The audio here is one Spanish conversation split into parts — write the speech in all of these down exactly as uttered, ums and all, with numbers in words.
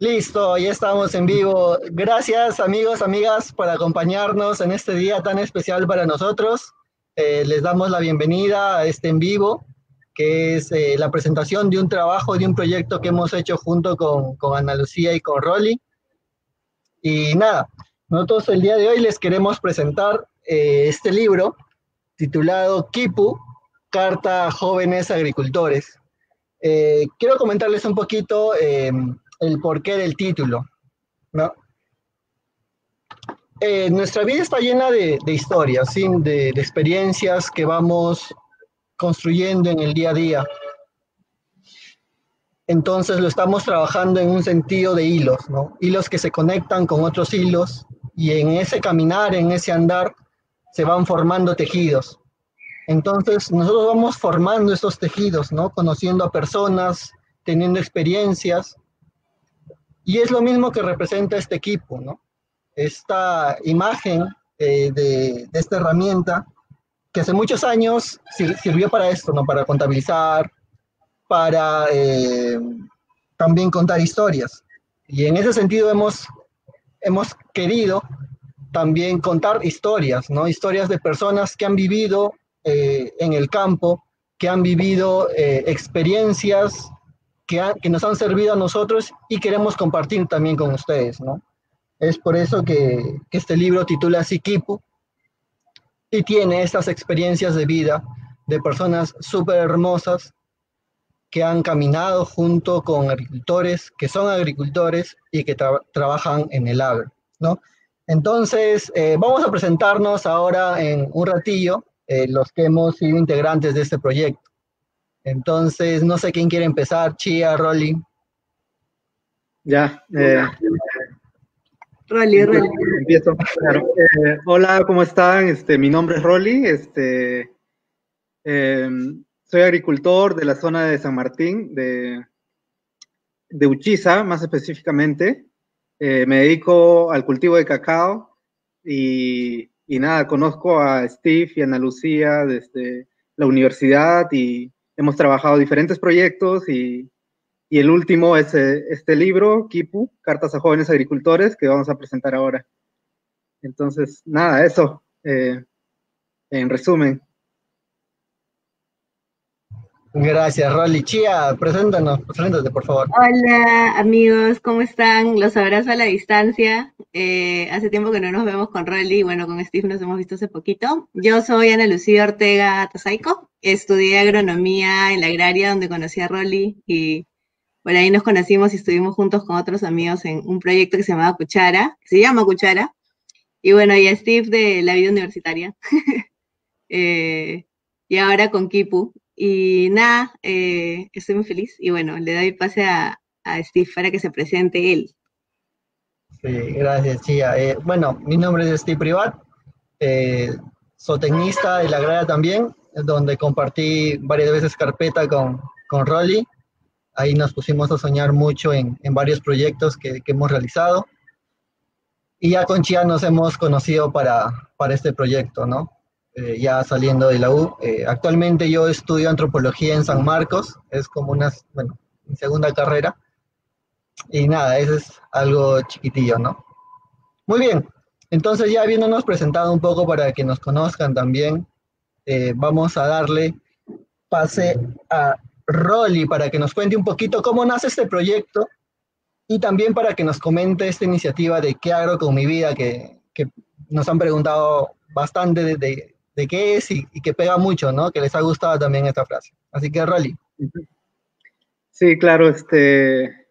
Listo, ya estamos en vivo. Gracias amigos, amigas, por acompañarnos en este día tan especial para nosotros. Eh, les damos la bienvenida a este en vivo, que es eh, la presentación de un trabajo, de un proyecto que hemos hecho junto con, con Ana Lucía y con Rolly. Y nada, nosotros el día de hoy les queremos presentar eh, este libro titulado Kipu, Carta a Jóvenes Agricultores. Eh, quiero comentarles un poquito eh, el porqué del título, ¿no? Eh, nuestra vida está llena de, de historias, ¿sí? de, de experiencias que vamos construyendo en el día a día. Entonces lo estamos trabajando en un sentido de hilos, ¿no? Hilos que se conectan con otros hilos y en ese caminar, en ese andar, se van formando tejidos. Entonces nosotros vamos formando esos tejidos, ¿no? Conociendo a personas, teniendo experiencias, y es lo mismo que representa este equipo, ¿no? Esta imagen eh, de, de, esta herramienta que hace muchos años sir sirvió para esto, ¿no? Para contabilizar, para eh, también contar historias. Y en ese sentido hemos, hemos querido también contar historias, ¿no? Historias de personas que han vivido eh, en el campo, que han vivido eh, experiencias que, ha, que nos han servido a nosotros y queremos compartir también con ustedes, ¿no? Es por eso que, que este libro titula Siquipu y tiene estas experiencias de vida de personas súper hermosas que han caminado junto con agricultores, que son agricultores y que tra trabajan en el agro, ¿no? Entonces, eh, vamos a presentarnos ahora en un ratillo, eh, los que hemos sido integrantes de este proyecto. Entonces, no sé quién quiere empezar, Chia, Rolly. Ya, eh, Rolly, Rolly. Empiezo, claro. Eh, hola, ¿cómo están? Este, mi nombre es Rolly, este, eh, soy agricultor de la zona de San Martín, de, de Uchiza, más específicamente. Eh, me dedico al cultivo de cacao y, y nada, conozco a Steve y a Ana Lucía desde la universidad y hemos trabajado diferentes proyectos y, y el último es eh, este libro, Kipu, Cartas a Jóvenes Agricultores, que vamos a presentar ahora. Entonces, nada, eso, eh, en resumen. Gracias, Rolly. Chia, preséntanos, preséntate, por favor. Hola, amigos, ¿cómo están? Los abrazo a la distancia. Eh, hace tiempo que no nos vemos con Rolly, bueno, con Steve nos hemos visto hace poquito. Yo soy Ana Lucía Ortega Tazaico, estudié agronomía en la agraria donde conocí a Rolly y por ahí nos conocimos y estuvimos juntos con otros amigos en un proyecto que se llamaba Cuchara, que se llama Cuchara, y bueno, y a Steve de la vida universitaria, eh, y ahora con Kipu. Y nada, eh, estoy muy feliz y bueno, le doy pase a, a Steve para que se presente él. Sí, gracias, Chia. Eh, bueno, mi nombre es Steve Privat, eh, zootecnista de la agraria también, donde compartí varias veces carpeta con, con Rolly. Ahí nos pusimos a soñar mucho en, en varios proyectos que, que, hemos realizado. Y ya con Chia nos hemos conocido para, para este proyecto, ¿no? Eh, ya saliendo de la U. Eh, actualmente yo estudio antropología en San Marcos, es como una, bueno, mi segunda carrera. Y nada, eso es algo chiquitillo, ¿no? Muy bien, entonces ya habiéndonos presentado un poco para que nos conozcan también, eh, vamos a darle pase a Rolly para que nos cuente un poquito cómo nace este proyecto y también para que nos comente esta iniciativa de ¿Qué agro con mi vida? Que, que nos han preguntado bastante de, de, de qué es y, y que pega mucho, ¿no? Que les ha gustado también esta frase. Así que Rolly. Sí, claro, este...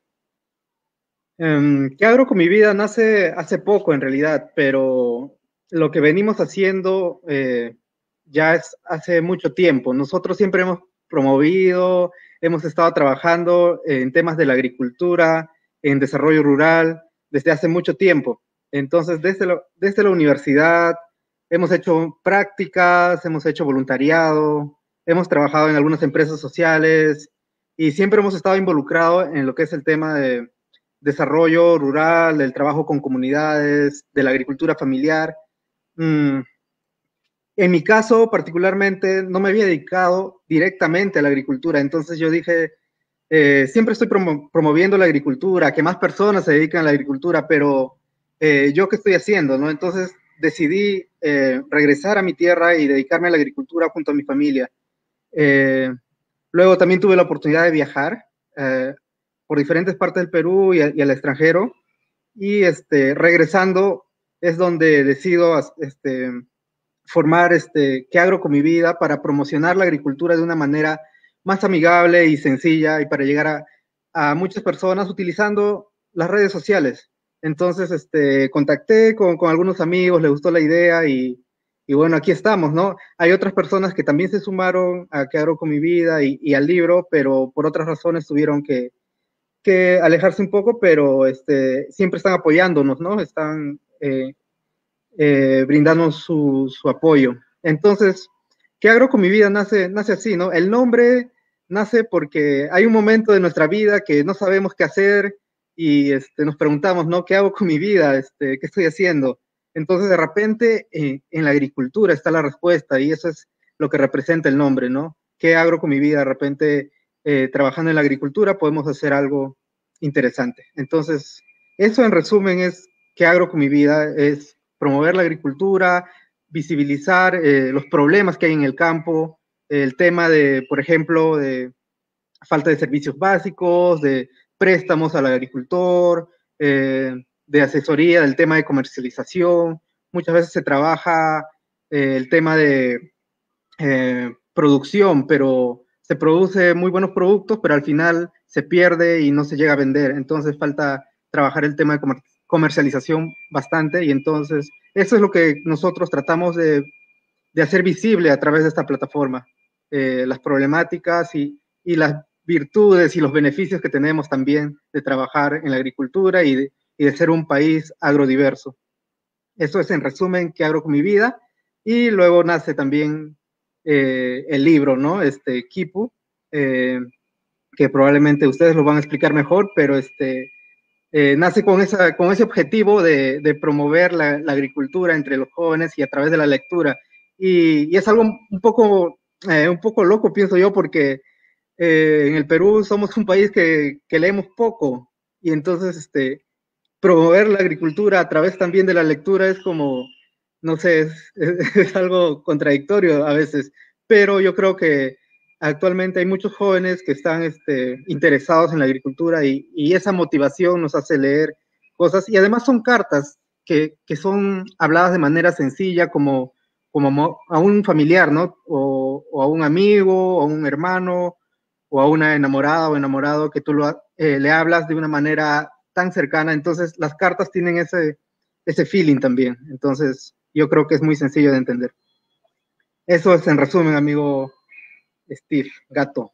Um, ¿Qué agro con mi vida? Nace hace poco en realidad, pero lo que venimos haciendo eh, ya es hace mucho tiempo. Nosotros siempre hemos promovido, hemos estado trabajando en temas de la agricultura, en desarrollo rural, desde hace mucho tiempo. Entonces, desde, lo, desde la universidad hemos hecho prácticas, hemos hecho voluntariado, hemos trabajado en algunas empresas sociales y siempre hemos estado involucrados en lo que es el tema de desarrollo rural, del trabajo con comunidades, de la agricultura familiar. Mm. En mi caso, particularmente, no me había dedicado directamente a la agricultura, entonces yo dije, eh, siempre estoy promo promoviendo la agricultura, que más personas se dedican a la agricultura, pero eh, ¿yo qué estoy haciendo, no? Entonces decidí eh, regresar a mi tierra y dedicarme a la agricultura junto a mi familia. Eh, luego también tuve la oportunidad de viajar eh, por diferentes partes del Perú y, a, y al extranjero, y este, regresando es donde decido este, formar este, qué hago con mi vida para promocionar la agricultura de una manera más amigable y sencilla y para llegar a, a muchas personas utilizando las redes sociales. Entonces, este, contacté con, con algunos amigos, les gustó la idea y, y bueno, aquí estamos, ¿no? Hay otras personas que también se sumaron a qué hago con mi vida y, y al libro, pero por otras razones tuvieron que, que alejarse un poco, pero este, siempre están apoyándonos, ¿no? Están eh, eh, brindando su, su, apoyo. Entonces, ¿qué hago con mi vida? Nace, nace así, ¿no? El nombre nace porque hay un momento de nuestra vida que no sabemos qué hacer y este, nos preguntamos, ¿no? ¿Qué hago con mi vida? Este, ¿Qué estoy haciendo? Entonces, de repente, eh, en la agricultura está la respuesta y eso es lo que representa el nombre, ¿no? ¿Qué hago con mi vida? De repente, eh, trabajando en la agricultura podemos hacer algo interesante. Entonces, eso en resumen es ¿qué hago con mi vida? Es promover la agricultura, visibilizar eh, los problemas que hay en el campo, el tema de, por ejemplo, de falta de servicios básicos, de préstamos al agricultor, eh, de asesoría, del tema de comercialización. Muchas veces se trabaja eh, el tema de eh, producción, pero se produce muy buenos productos, pero al final se pierde y no se llega a vender. Entonces falta trabajar el tema de comer comercialización bastante y entonces eso es lo que nosotros tratamos de, de hacer visible a través de esta plataforma, eh, las problemáticas y, y las virtudes y los beneficios que tenemos también de trabajar en la agricultura y de, y de ser un país agrodiverso. Eso es en resumen qué hago con mi vida y luego nace también eh, el libro, ¿no? Este Kipu, eh, que probablemente ustedes lo van a explicar mejor, pero este Eh, nace con, esa, con ese objetivo de, de promover la, la, agricultura entre los jóvenes y a través de la lectura. Y, y es algo un poco, eh, un poco loco, pienso yo, porque eh, en el Perú somos un país que, que leemos poco y entonces este, promover la agricultura a través también de la lectura es como, no sé, es, es, es algo contradictorio a veces, pero yo creo que actualmente hay muchos jóvenes que están este, interesados en la agricultura y, y, esa motivación nos hace leer cosas y además son cartas que, que son habladas de manera sencilla como, como a un familiar, ¿no? O, o, a un amigo, o a un hermano, o a una enamorada o enamorado que tú lo, eh, le hablas de una manera tan cercana. Entonces las cartas tienen ese, ese feeling también. Entonces yo creo que es muy sencillo de entender. Eso es en resumen, amigo Steve, gato.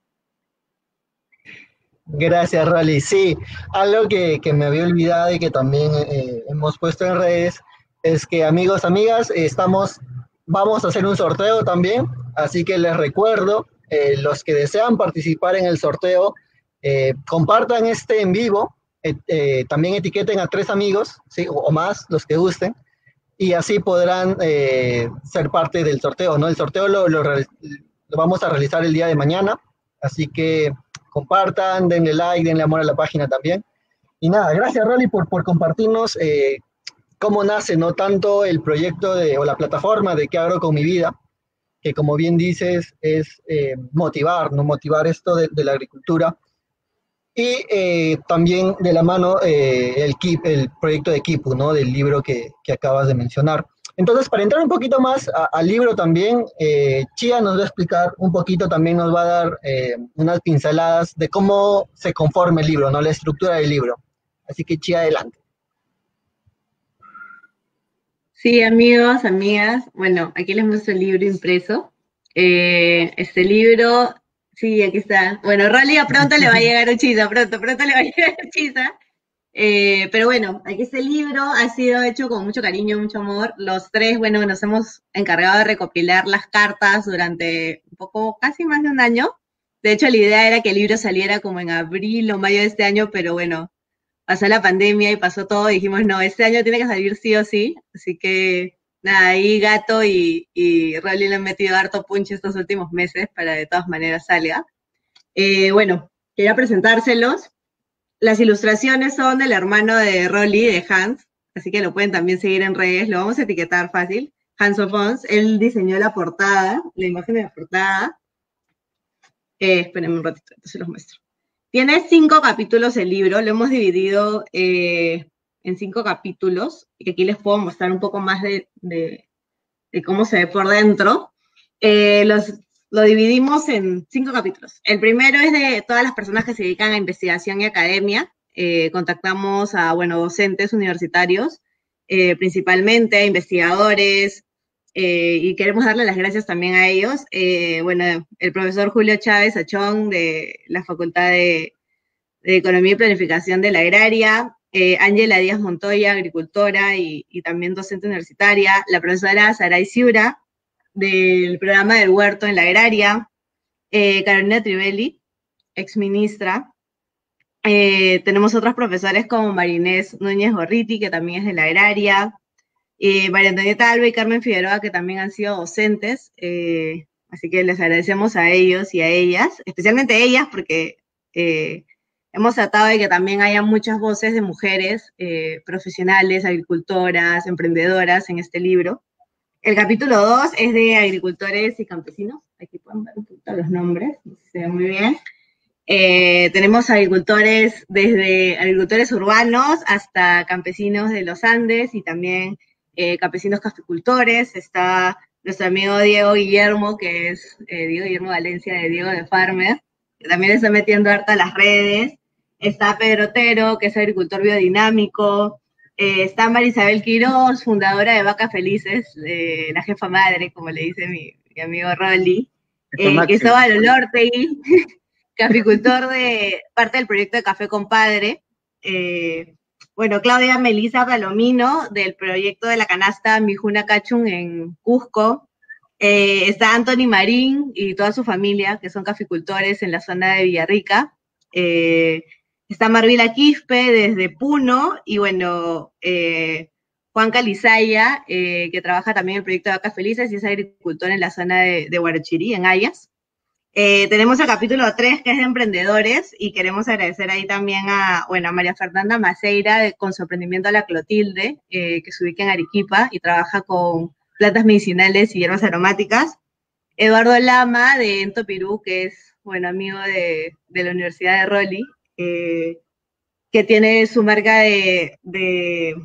Gracias, Rally. Sí, algo que, que me había olvidado y que también eh, hemos puesto en redes es que, amigos, amigas, estamos, vamos a hacer un sorteo también, así que les recuerdo, eh, los que desean participar en el sorteo, eh, compartan este en vivo, eh, eh, también etiqueten a tres amigos, ¿sí? o, o más, los que gusten, y así podrán eh, ser parte del sorteo, ¿no? El sorteo lo, lo, lo vamos a realizar el día de mañana, así que compartan, denle like, denle amor a la página también. Y nada, gracias Rolly por, por compartirnos eh, cómo nace, no tanto el proyecto de, o la plataforma de qué hago con mi vida, que como bien dices es eh, motivar, no motivar esto de, de la agricultura. Y eh, también de la mano eh, el, el proyecto de Kipu, ¿no? Del libro que, que acabas de mencionar. Entonces, para entrar un poquito más al libro también, eh, Chía nos va a explicar un poquito, también nos va a dar eh, unas pinceladas de cómo se conforma el libro, ¿no? La estructura del libro. Así que Chía, adelante. Sí, amigos, amigas, bueno, aquí les muestro el libro impreso. Eh, este libro, sí, aquí está. Bueno, Rolly a pronto le va a llegar Uchiza, pronto, pronto le va a llegar Uchiza. Eh, pero bueno, aquí este libro ha sido hecho con mucho cariño, mucho amor. Los tres, bueno, nos hemos encargado de recopilar las cartas durante un poco, casi más de un año. De hecho, la idea era que el libro saliera como en abril o mayo de este año, pero bueno, pasó la pandemia y pasó todo y dijimos, no, este año tiene que salir sí o sí. Así que, nada, ahí Gato y, y Rolly le han metido harto punch estos últimos meses para de todas maneras salga. Eh, bueno, quería presentárselos. Las ilustraciones son del hermano de Rolly, de Hans, así que lo pueden también seguir en redes, lo vamos a etiquetar fácil, Hans of Ons. Él diseñó la portada, la imagen de la portada. Eh, espérenme un ratito, entonces los muestro. Tiene cinco capítulos el libro, lo hemos dividido eh, en cinco capítulos, y aquí les puedo mostrar un poco más de, de, de cómo se ve por dentro. Eh, los, lo dividimos en cinco capítulos. El primero es de todas las personas que se dedican a investigación y academia. Eh, contactamos a, bueno, docentes universitarios, eh, principalmente, investigadores, eh, y queremos darle las gracias también a ellos. Eh, bueno, el profesor Julio Chávez Achón, de la Facultad de, de Economía y Planificación de la Agraria, eh, Ángela Díaz Montoya, agricultora y, y también docente universitaria, la profesora Saray Ciura, del programa del huerto en la agraria, eh, Carolina Trivelli, exministra. Eh, tenemos otros profesores como Marinés Núñez Gorriti, que también es de la agraria, eh, María Antonieta Alba y Carmen Figueroa, que también han sido docentes, eh, así que les agradecemos a ellos y a ellas, especialmente a ellas, porque eh, hemos tratado de que también haya muchas voces de mujeres eh, profesionales, agricultoras, emprendedoras en este libro. El capítulo dos es de agricultores y campesinos. Aquí pueden ver un poquito los nombres, se ve muy bien. Eh, tenemos agricultores, desde agricultores urbanos hasta campesinos de los Andes y también eh, campesinos caficultores. Está nuestro amigo Diego Guillermo, que es eh, Diego Guillermo Valencia, de Diego de Farmer, que también está metiendo harta a las redes. Está Pedro Otero, que es agricultor biodinámico. Eh, está Marisabel Quiroz, fundadora de Vacas Felices, eh, la jefa madre, como le dice mi, mi amigo Rolly. Eh, Cristóbal Olortegui, caficultor de parte del proyecto de Café Compadre. Eh, bueno, Claudia Melisa Palomino, del proyecto de la canasta Mijuna Cachun en Cusco. Eh, está Anthony Marín y toda su familia, que son caficultores en la zona de Villarrica. Eh, Está Marvila Quispe desde Puno, y bueno, eh, Juan Calizaya, eh, que trabaja también en el proyecto de Vacas Felices y es agricultor en la zona de, de Huarachirí, en Ayas. Eh, tenemos el capítulo tres, que es de emprendedores, y queremos agradecer ahí también a, bueno, a María Fernanda Maceira, de, con su emprendimiento La Clotilde, eh, que se ubica en Arequipa y trabaja con plantas medicinales y hierbas aromáticas. Eduardo Lama, de Ento Pirú, que es, bueno, amigo de, de la Universidad de Rolly, Eh, que tiene su marca de, de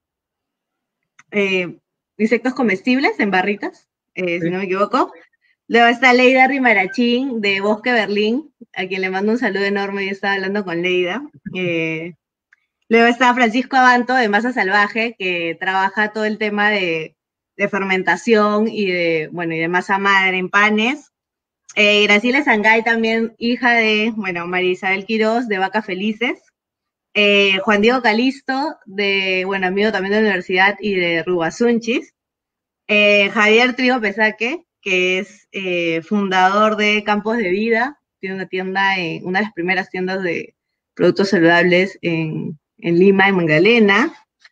eh, insectos comestibles en barritas, eh, sí. si no me equivoco. Luego está Leida Rimarachín, de Bosque Berlín, a quien le mando un saludo enorme, yo estaba hablando con Leida. Eh, luego está Francisco Abanto, de Masa Salvaje, que trabaja todo el tema de, de fermentación y de, bueno, y de masa madre en panes. Eh, Graciela Sangay, también hija de, bueno, María Isabel Quiroz, de Vacas Felices. Eh, Juan Diego Calisto, de, bueno, amigo también de la universidad y de Rubasunchis. Eh, Javier Trigo Pesaque, que es eh, fundador de Campos de Vida, tiene una tienda, en, una de las primeras tiendas de productos saludables en, en Lima, en Magdalena.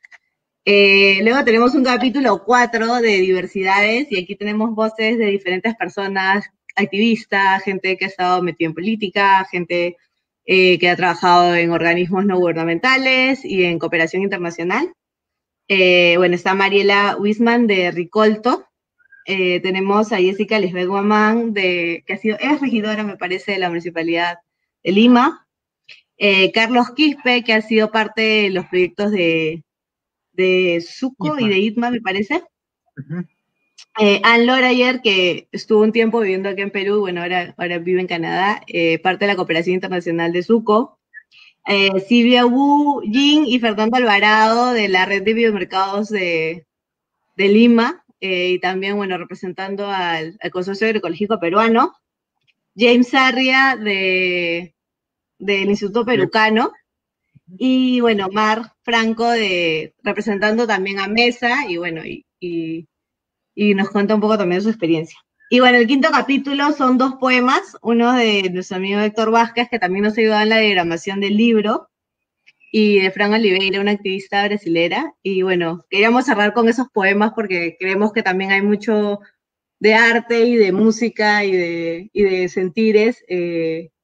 Eh, luego tenemos un capítulo cuatro de diversidades, y aquí tenemos voces de diferentes personas, activistas, gente que ha estado metida en política, gente eh, que ha trabajado en organismos no gubernamentales y en cooperación internacional. Eh, bueno, está Mariela Wisman, de Ricolto. Eh, tenemos a Jessica Lisbeth Guamán, de, que ha sido, es regidora, me parece, de la Municipalidad de Lima. Eh, Carlos Quispe, que ha sido parte de los proyectos de, de Suco y de I T M A, me parece. Uh-huh. Eh, Anne Lorayer, que estuvo un tiempo viviendo aquí en Perú, bueno, ahora, ahora vive en Canadá, eh, parte de la Cooperación Internacional de Suco. Eh, Silvia Wu Jin y Fernando Alvarado, de la Red de Biomercados de, de Lima, eh, y también, bueno, representando al, al Consorcio Agroecológico Peruano. James Arria, de, del Instituto Perucano. Y, bueno, Mar Franco, de, representando también a Mesa, y bueno, y, y y nos cuenta un poco también de su experiencia. Y bueno, el quinto capítulo son dos poemas, uno de nuestro amigo Héctor Vázquez, que también nos ayudó en la diagramación del libro, y de Fran Oliveira, una activista brasilera. Y bueno, queríamos cerrar con esos poemas porque creemos que también hay mucho de arte y de música y de, y de sentires eh,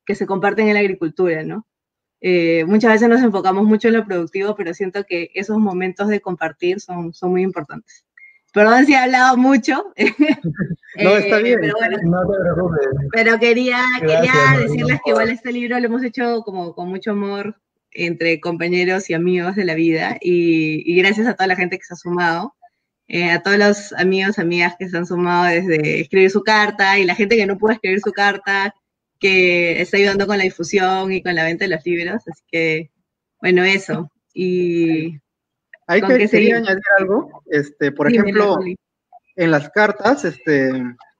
que se comparten en la agricultura, ¿no? Eh, muchas veces nos enfocamos mucho en lo productivo, pero siento que esos momentos de compartir son, son muy importantes. Perdón si he hablado mucho. No, está eh, bien. Pero bueno, No te preocupes. pero quería, Gracias, quería no, decirles no. que igual este libro lo hemos hecho como con mucho amor entre compañeros y amigos de la vida, y, y gracias a toda la gente que se ha sumado, eh, a todos los amigos, amigas que se han sumado desde escribir su carta, y la gente que no pudo escribir su carta, que está ayudando con la difusión y con la venta de los libros, así que, bueno, eso. Y Ahí con que, qué quería seguir. añadir algo, este, por Dímelo, ejemplo, Roli. en las cartas, este,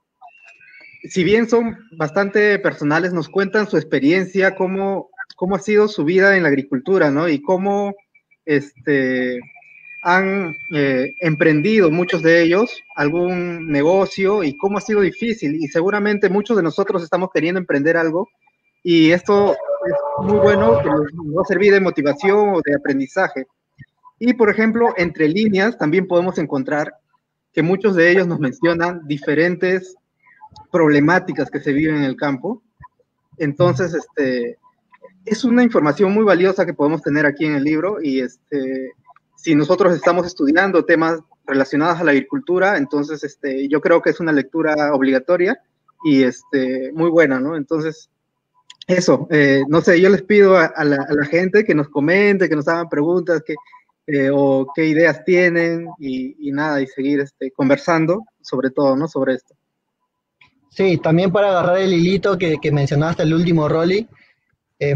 si bien son bastante personales, nos cuentan su experiencia, cómo, cómo ha sido su vida en la agricultura, ¿no? Y cómo este, han eh, emprendido muchos de ellos algún negocio y cómo ha sido difícil. Y seguramente muchos de nosotros estamos queriendo emprender algo y esto es muy bueno que nos, nos va a servir de motivación o de aprendizaje. Y, por ejemplo, entre líneas también podemos encontrar que muchos de ellos nos mencionan diferentes problemáticas que se viven en el campo. Entonces, este, es una información muy valiosa que podemos tener aquí en el libro y este, si nosotros estamos estudiando temas relacionados a la agricultura, entonces este, yo creo que es una lectura obligatoria y este, muy buena, ¿no? Entonces, eso, eh, no sé, yo les pido a, a, la, a la gente que nos comente, que nos hagan preguntas, que, eh, o qué ideas tienen y, y nada, y seguir este, conversando sobre todo, ¿no? Sobre esto. Sí, también para agarrar el hilito que, que mencionaste, el último, Rolly, eh,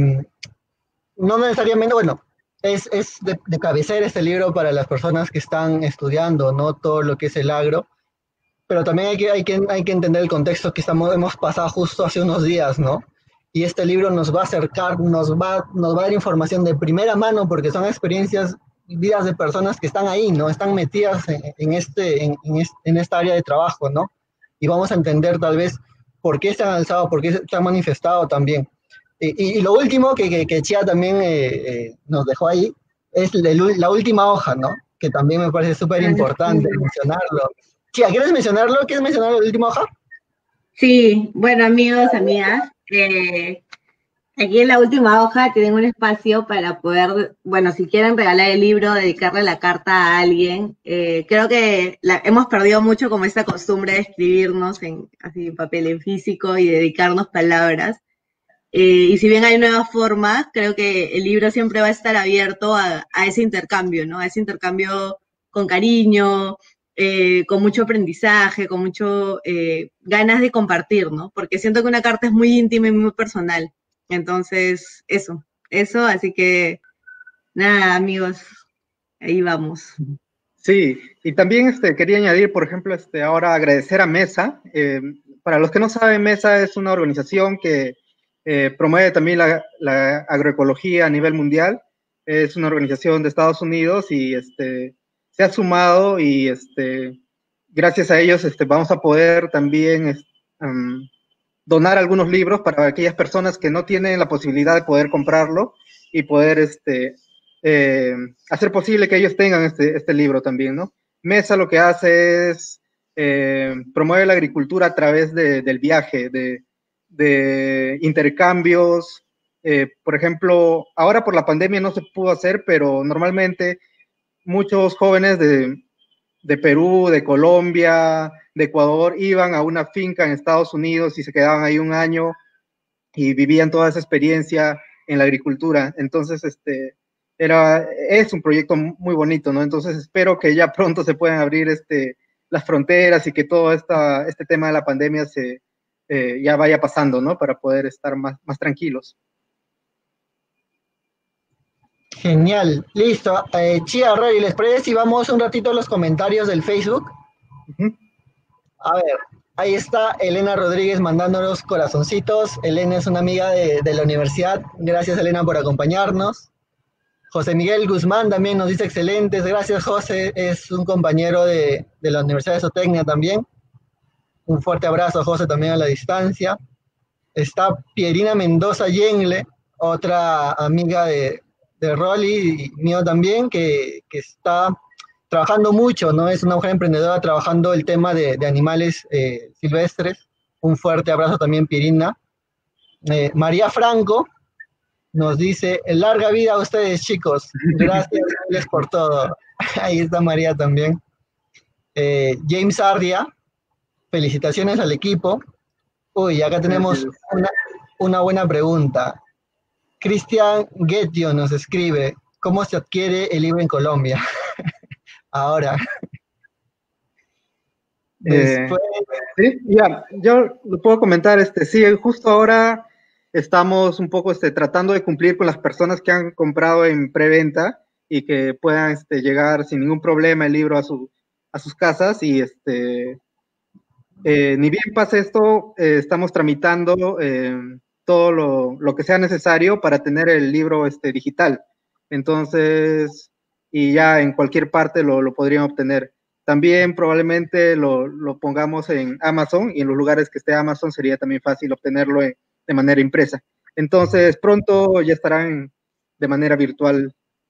no necesariamente, bueno, es, es de, de cabecera este libro para las personas que están estudiando, ¿no? Todo lo que es el agro, pero también hay que, hay que, hay que entender el contexto que estamos, hemos pasado justo hace unos días, ¿no? Y este libro nos va a acercar, nos va, nos va a dar información de primera mano porque son experiencias, vidas de personas que están ahí, ¿no? Están metidas en, en, este, en, en, este, en esta área de trabajo, ¿no? Y vamos a entender tal vez por qué se han alzado, por qué se han manifestado también. Y, y lo último que, que, que Chia también eh, eh, nos dejó ahí es la, la última hoja, ¿no? Que también me parece súper importante mencionarlo. Chia, ¿quieres mencionarlo? ¿Quieres mencionar la última hoja? Sí, bueno, amigos, amigas, eh, aquí en la última hoja tienen un espacio para poder, bueno, si quieren regalar el libro, dedicarle la carta a alguien. Eh, creo que la, hemos perdido mucho como esta costumbre de escribirnos en, así, en papel en físico y dedicarnos palabras. Eh, y si bien hay nuevas formas, creo que el libro siempre va a estar abierto a, a ese intercambio, ¿no? A ese intercambio con cariño, eh, con mucho aprendizaje, con mucho eh, ganas de compartir, ¿no? Porque siento que una carta es muy íntima y muy personal. Entonces, eso, eso, así que nada, amigos, ahí vamos. Sí, y también este, quería añadir, por ejemplo, este, ahora agradecer a Mesa. Eh, para los que no saben, Mesa es una organización que eh, promueve también la, la agroecología a nivel mundial. Es una organización de Estados Unidos y este, se ha sumado y este, gracias a ellos este, vamos a poder también este, um, donar algunos libros para aquellas personas que no tienen la posibilidad de poder comprarlo y poder este, eh, hacer posible que ellos tengan este, este libro también, ¿no? Mesa lo que hace es eh, promueve la agricultura a través de, del viaje, de, de intercambios. Eh, por ejemplo, ahora por la pandemia no se pudo hacer, pero normalmente muchos jóvenes de, de Perú, de Colombia, de Ecuador, iban a una finca en Estados Unidos y se quedaban ahí un año y vivían toda esa experiencia en la agricultura. Entonces, este, era, es un proyecto muy bonito, ¿no? Entonces, espero que ya pronto se puedan abrir este, las fronteras y que todo esta, este tema de la pandemia se, eh, ya vaya pasando, ¿no? Para poder estar más, más tranquilos. Genial, listo. Eh, Chia, Roy, ¿les parece si vamos un ratito a los comentarios del Facebook? Uh-huh. A ver, ahí está Elena Rodríguez mandándonos corazoncitos. Elena es una amiga de, de la universidad. Gracias, Elena, por acompañarnos. José Miguel Guzmán también nos dice excelentes. Gracias, José. Es un compañero de, de la Universidad de Zootecnia también. Un fuerte abrazo, José, también a la distancia. Está Pierina Mendoza Yengle, otra amiga de, de Rolly y mío también, que, que está trabajando mucho, ¿no? Es una mujer emprendedora trabajando el tema de, de animales eh, silvestres. Un fuerte abrazo también, Pierina. Eh, María Franco nos dice, larga vida a ustedes, chicos. Gracias por todo. Ahí está María también. Eh, James Ardia, felicitaciones al equipo. Uy, acá tenemos una, una buena pregunta. Cristian Guetio nos escribe, ¿cómo se adquiere el libro en Colombia? Ahora. Después... Eh, sí, ya, yo lo puedo comentar, este, sí, justo ahora estamos un poco este, tratando de cumplir con las personas que han comprado en preventa y que puedan este, llegar sin ningún problema el libro a, su, a sus casas y este, eh, ni bien pase esto, eh, estamos tramitando eh, todo lo, lo que sea necesario para tener el libro este, digital. Entonces, y ya en cualquier parte lo, lo podrían obtener. También probablemente lo, lo pongamos en Amazon y en los lugares que esté Amazon sería también fácil obtenerlo en, de manera impresa. Entonces, pronto ya estarán de manera virtual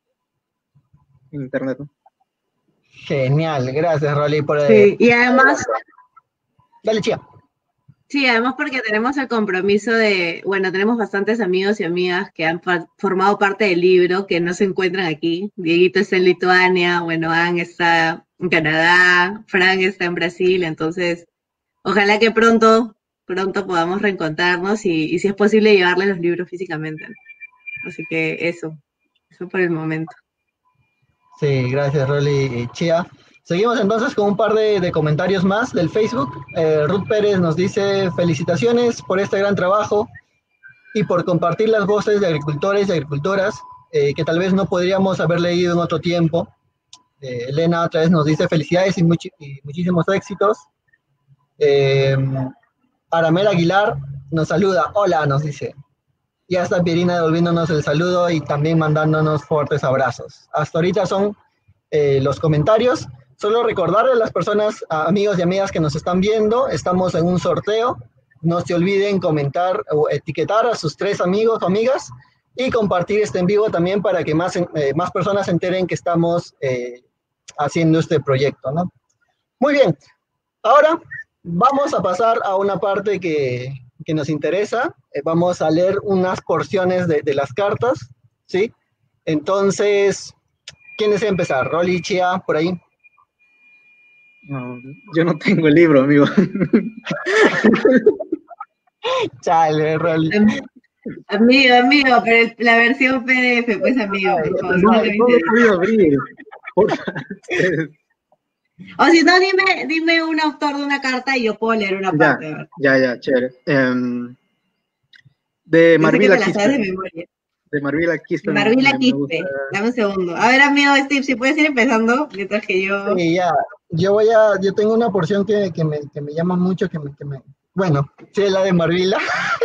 en internet, ¿no? Genial, gracias, Rolly, por... Sí, y además... Dale, Chía. Sí, además porque tenemos el compromiso de, bueno, tenemos bastantes amigos y amigas que han formado parte del libro, que no se encuentran aquí. Dieguito está en Lituania, bueno, Ann está en Canadá, Frank está en Brasil, entonces ojalá que pronto, pronto podamos reencontrarnos y, y si es posible llevarles los libros físicamente. Así que eso, eso por el momento. Sí, gracias, Rolly y Chía. Seguimos entonces con un par de, de comentarios más del Facebook. Eh, Ruth Pérez nos dice, felicitaciones por este gran trabajo y por compartir las voces de agricultores y agricultoras eh, que tal vez no podríamos haber leído en otro tiempo. Eh, Elena otra vez nos dice, felicidades y, much y muchísimos éxitos. Eh, Aramel Aguilar nos saluda, hola, nos dice. Ya está Pierina devolviéndonos el saludo y también mandándonos fuertes abrazos. Hasta ahorita son eh, los comentarios. Solo recordarle a las personas, a amigos y amigas que nos están viendo, estamos en un sorteo. No se olviden comentar o etiquetar a sus tres amigos o amigas y compartir este en vivo también para que más, eh, más personas se enteren que estamos eh, haciendo este proyecto, ¿no? Muy bien, ahora vamos a pasar a una parte que, que nos interesa. Eh, vamos a leer unas porciones de, de las cartas, ¿sí? Entonces, ¿quién desea empezar? Rolly, Chía, por ahí. No, yo no tengo el libro, amigo. Chale, Rolly. Amigo, amigo, pero la versión P D F, pues, amigo, por favor. No, no, no lo he podido abrir. O si no, dime, dime un autor de una carta y yo puedo leer una parte. Ya, ya, ya, chévere. Um, de Marvila Quispe. De memoria. De Marvila Quispe. Marvila Quispe. Dame un segundo. A ver, amigo Steve, si puedes ir empezando, mientras que yo... Sí, ya. Yo voy a... Yo tengo una porción que, que, me, que me llama mucho, que me... Que me bueno, sí, es la de Marvila.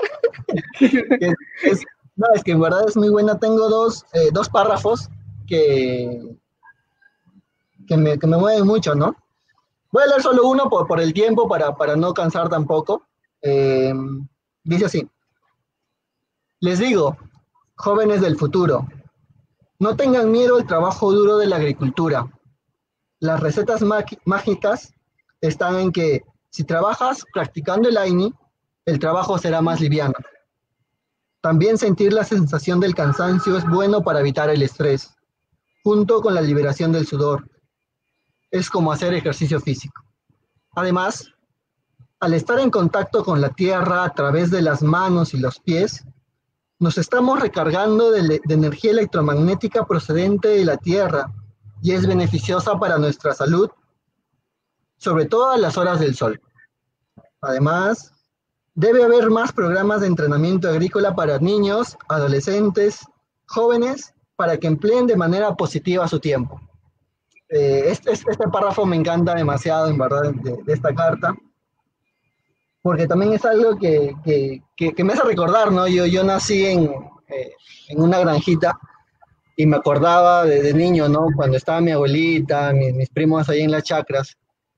es, es, no, es que en verdad es muy buena. Tengo dos, eh, dos párrafos que... Que me, que me mueven mucho, ¿no? Voy a leer solo uno por, por el tiempo, para, para no cansar tampoco. Eh, dice así. Les digo, jóvenes del futuro, no tengan miedo al trabajo duro de la agricultura. Las recetas mágicas están en que si trabajas practicando el AINI, el trabajo será más liviano. También sentir la sensación del cansancio es bueno para evitar el estrés, junto con la liberación del sudor. Es como hacer ejercicio físico. Además, al estar en contacto con la tierra a través de las manos y los pies, nos estamos recargando de, de energía electromagnética procedente de la tierra y es beneficiosa para nuestra salud, sobre todo a las horas del sol. Además, debe haber más programas de entrenamiento agrícola para niños, adolescentes, jóvenes, para que empleen de manera positiva su tiempo. Eh, este, este párrafo me encanta demasiado, en verdad, de, de esta carta, porque también es algo que, que, que, que me hace recordar, ¿no? Yo, yo nací en, eh, en una granjita y me acordaba de, de niño, ¿no? Cuando estaba mi abuelita, mis, mis primos ahí en las chacras,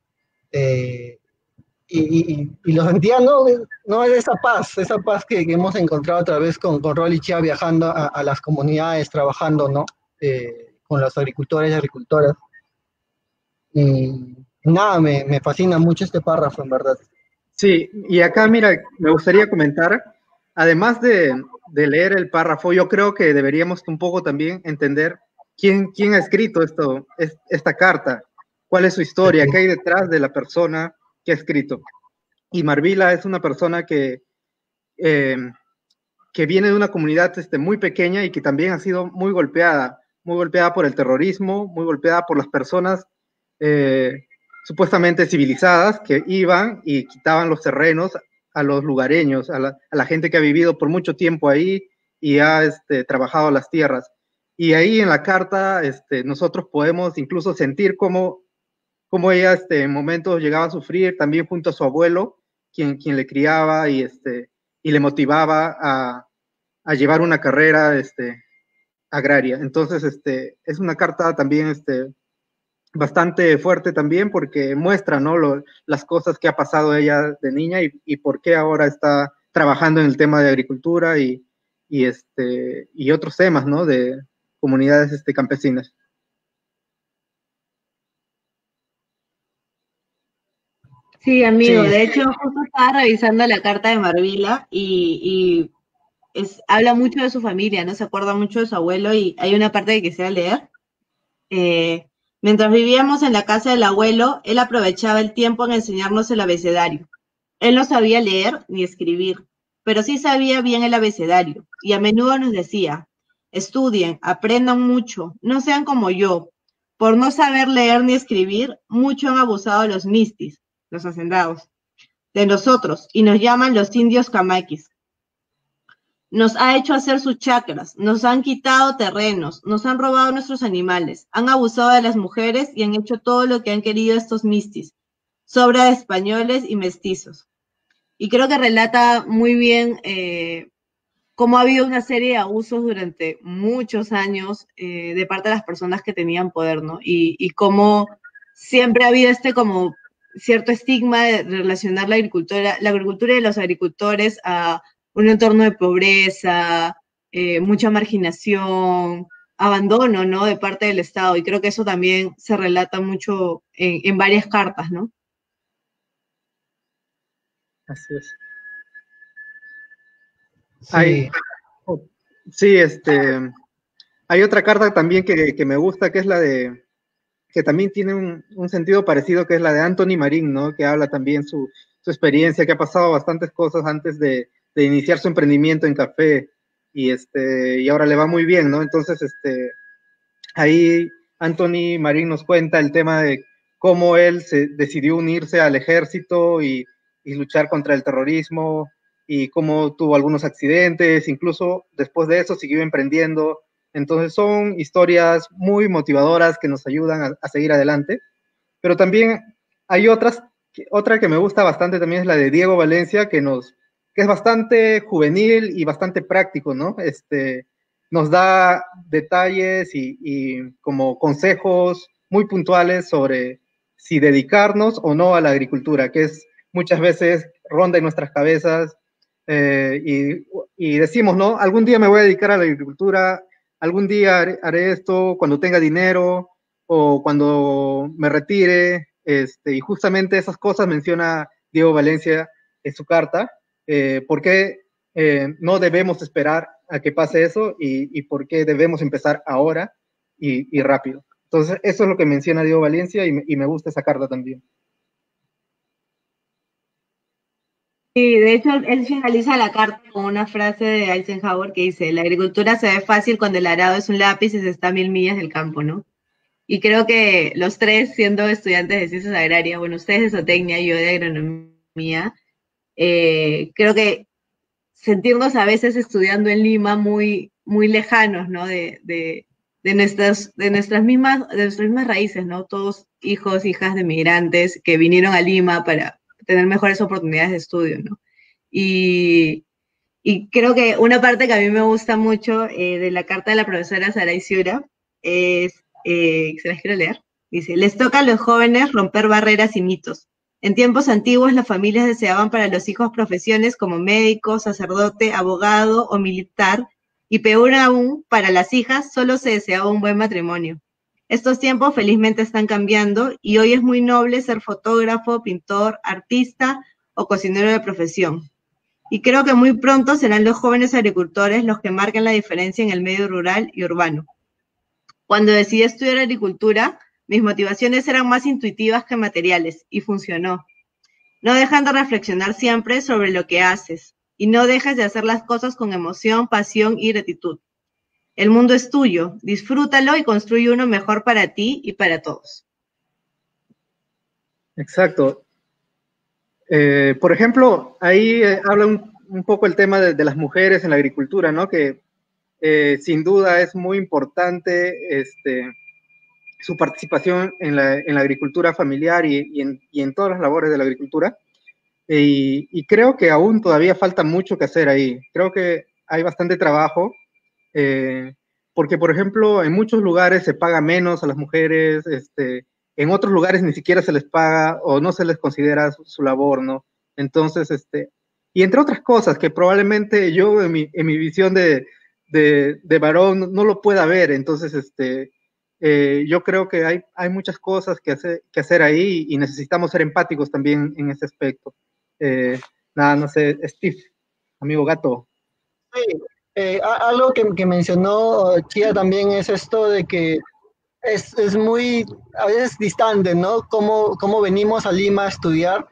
eh, y, y, y lo sentía, ¿no? No, es esa paz, esa paz que, que hemos encontrado otra vez con, con Rolly Chía viajando a, a las comunidades, trabajando, ¿no? Eh, con los agricultores y agricultoras. Y nada, me, me fascina mucho este párrafo, en verdad. Sí, y acá, mira, me gustaría comentar además de, de leer el párrafo, yo creo que deberíamos un poco también entender quién, quién ha escrito esto, es, esta carta, cuál es su historia, qué hay detrás de la persona que ha escrito. Y Marvila es una persona que, eh, que viene de una comunidad este, muy pequeña y que también ha sido muy golpeada, muy golpeada por el terrorismo, muy golpeada por las personas eh, supuestamente civilizadas que iban y quitaban los terrenos a los lugareños, a la, a la gente que ha vivido por mucho tiempo ahí y ha este, trabajado las tierras. Y ahí en la carta este, nosotros podemos incluso sentir cómo, cómo ella este, en momentos llegaba a sufrir, también junto a su abuelo, quien, quien le criaba y, este, y le motivaba a, a llevar una carrera este, agraria. Entonces, este, es una carta también este, bastante fuerte también porque muestra, ¿no? Lo, las cosas que ha pasado ella de niña y, y por qué ahora está trabajando en el tema de agricultura y, y, este, y otros temas, ¿no? De comunidades este, campesinas. Sí, amigo, Sí, de hecho, justo estaba revisando la carta de Marvila y, y es, habla mucho de su familia, ¿no? Se acuerda mucho de su abuelo y hay una parte que quisiera leer. Eh, mientras vivíamos en la casa del abuelo, él aprovechaba el tiempo en enseñarnos el abecedario. Él no sabía leer ni escribir, pero sí sabía bien el abecedario y a menudo nos decía, estudien, aprendan mucho, no sean como yo. Por no saber leer ni escribir, mucho han abusado los mistis, los hacendados, de nosotros y nos llaman los indios camaquis. Nos ha hecho hacer sus chacras, nos han quitado terrenos, nos han robado nuestros animales, han abusado de las mujeres y han hecho todo lo que han querido estos mistis, sobra de españoles y mestizos. Y creo que relata muy bien eh, cómo ha habido una serie de abusos durante muchos años eh, de parte de las personas que tenían poder, ¿no? Y, y cómo siempre ha habido este como cierto estigma de relacionar la agricultura, la agricultura y los agricultores a un entorno de pobreza, eh, mucha marginación, abandono, ¿no? De parte del Estado. Y creo que eso también se relata mucho en, en varias cartas, ¿no? Así es. sí. Hay, sí, este, hay otra carta también que, que me gusta, que es la de, que también tiene un, un, sentido parecido, que es la de Anthony Marín, ¿no? Que habla también su, su experiencia, que ha pasado bastantes cosas antes de, de iniciar su emprendimiento en café y, este, y ahora le va muy bien, ¿no? Entonces, este, ahí Anthony Marín nos cuenta el tema de cómo él se decidió unirse al ejército y, y luchar contra el terrorismo y cómo tuvo algunos accidentes, incluso después de eso siguió emprendiendo. Entonces son historias muy motivadoras que nos ayudan a, a seguir adelante, pero también hay otras, otra que me gusta bastante también es la de Diego Valencia, que nos, que es bastante juvenil y bastante práctico, ¿no? Este, nos da detalles y, y como consejos muy puntuales sobre si dedicarnos o no a la agricultura, que es muchas veces ronda en nuestras cabezas eh, y, y decimos, ¿no? Algún día me voy a dedicar a la agricultura, algún día haré, haré esto cuando tenga dinero o cuando me retire, este, y justamente esas cosas menciona Diego Valencia en su carta, eh, por qué eh, no debemos esperar a que pase eso y, y por qué debemos empezar ahora y, y, rápido. Entonces, eso es lo que menciona Diego Valencia y me, y me gusta esa carta también. Sí, de hecho, él finaliza la carta con una frase de Eisenhower que dice, la agricultura se ve fácil cuando el arado es un lápiz y se está a mil millas del campo, ¿no? Y creo que los tres, siendo estudiantes de ciencias agrarias, bueno, ustedes de zootecnia y yo de agronomía, eh, creo que sentirnos a veces estudiando en Lima muy, muy lejanos, ¿no? De, de, de, nuestras, de, nuestras mismas, de nuestras mismas raíces, ¿no? Todos hijos, hijas de migrantes que vinieron a Lima para tener mejores oportunidades de estudio, ¿no? Y, y creo que una parte que a mí me gusta mucho eh, de la carta de la profesora Saray Ciura es, eh, se las quiero leer, dice, les toca a los jóvenes romper barreras y mitos. En tiempos antiguos las familias deseaban para los hijos profesiones como médico, sacerdote, abogado o militar, y peor aún, para las hijas solo se deseaba un buen matrimonio. Estos tiempos felizmente están cambiando y hoy es muy noble ser fotógrafo, pintor, artista o cocinero de profesión. Y creo que muy pronto serán los jóvenes agricultores los que marquen la diferencia en el medio rural y urbano. Cuando decidí estudiar agricultura, mis motivaciones eran más intuitivas que materiales, y funcionó. No dejan de reflexionar siempre sobre lo que haces, y no dejes de hacer las cosas con emoción, pasión y gratitud. El mundo es tuyo, disfrútalo y construye uno mejor para ti y para todos. Exacto. Eh, por ejemplo, ahí eh, habla un, un poco el tema de, de las mujeres en la agricultura, ¿no? Que eh, sin duda es muy importante este, su participación en la, en la agricultura familiar y, y, en, y en todas las labores de la agricultura. Y, y creo que aún todavía falta mucho que hacer ahí. Creo que hay bastante trabajo, eh, porque, por ejemplo, en muchos lugares se paga menos a las mujeres, este, en otros lugares ni siquiera se les paga o no se les considera su, su labor, ¿no? Entonces, este, y entre otras cosas que probablemente yo en mi, en mi visión de, de, de varón no, no lo pueda ver. Entonces, este, eh, yo creo que hay, hay muchas cosas que hacer, que hacer ahí y necesitamos ser empáticos también en ese aspecto. Eh, nada, no sé, Steve, amigo gato. Sí, eh, algo que, que mencionó Chia también es esto de que es, es muy, a veces distante, ¿no? Cómo, cómo venimos a Lima a estudiar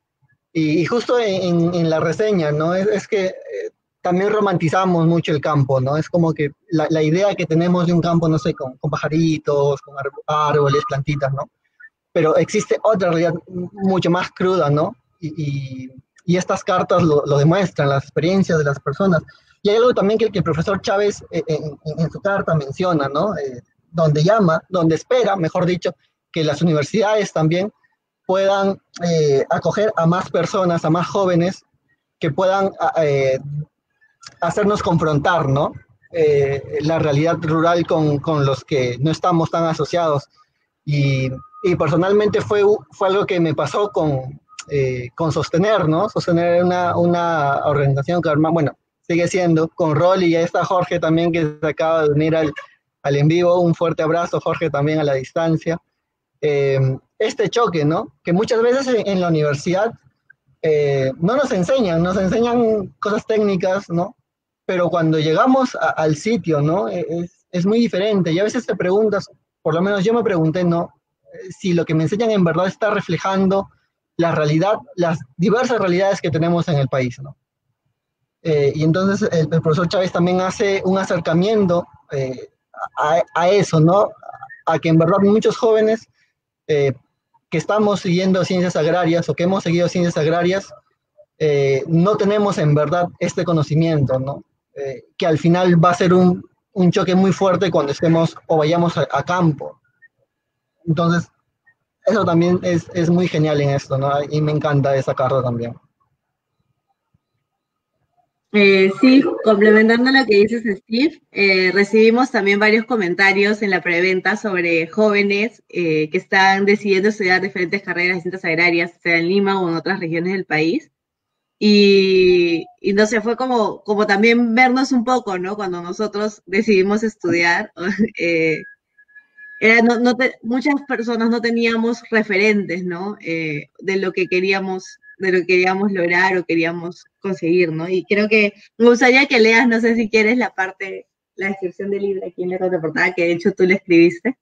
y, y justo en, en, la reseña, ¿no? Es, es que eh, también romantizamos mucho el campo, ¿no? Es como que la, la idea que tenemos de un campo, no sé, con, con pajaritos, con árboles, plantitas, ¿no? Pero existe otra realidad mucho más cruda, ¿no? Y, y, y estas cartas lo, lo, demuestran, las experiencias de las personas. Y hay algo también que, que el profesor Chávez eh, en, en, su carta menciona, ¿no? Eh, donde llama, donde espera, mejor dicho, que las universidades también puedan eh, acoger a más personas, a más jóvenes, que puedan eh, hacernos confrontar, ¿no? Eh, la realidad rural con, con los que no estamos tan asociados. Y, y personalmente fue, fue algo que me pasó con, eh, con Sostener, ¿no? Sostener una, una organización que, bueno, sigue siendo, con Rolly, y ya está Jorge también, que se acaba de unir al, al en vivo. Un fuerte abrazo, Jorge, también a la distancia. Eh, este choque, ¿no? Que muchas veces en, en la universidad eh, no nos enseñan, nos enseñan cosas técnicas, ¿no? Pero cuando llegamos a, al sitio, ¿no? Es, es muy diferente. Y a veces te preguntas, por lo menos yo me pregunté, ¿no? Si lo que me enseñan en verdad está reflejando la realidad, las diversas realidades que tenemos en el país, ¿no? Eh, y entonces el, el profesor Chávez también hace un acercamiento eh, a, a, eso, ¿no? A que en verdad muchos jóvenes eh, que estamos siguiendo ciencias agrarias o que hemos seguido ciencias agrarias, eh, no tenemos en verdad este conocimiento, ¿no? Eh, que al final va a ser un, un choque muy fuerte cuando estemos o vayamos a, a campo. Entonces, eso también es, es muy genial en esto, ¿no? Y me encanta esa carta también. Eh, sí, complementando lo que dices, Steve, eh, recibimos también varios comentarios en la preventa sobre jóvenes eh, que están decidiendo estudiar diferentes carreras, distintas agrarias, sea en Lima o en otras regiones del país. Y, y no sé, fue como, como también vernos un poco, ¿no? Cuando nosotros decidimos estudiar, eh, era, no, no te, muchas personas no teníamos referentes, ¿no? Eh, de lo que queríamos, de lo que queríamos lograr o queríamos conseguir, ¿no? Y creo que me gustaría que leas, no sé si quieres, la parte, la descripción del libro aquí en la contraportada, que de hecho tú le escribiste.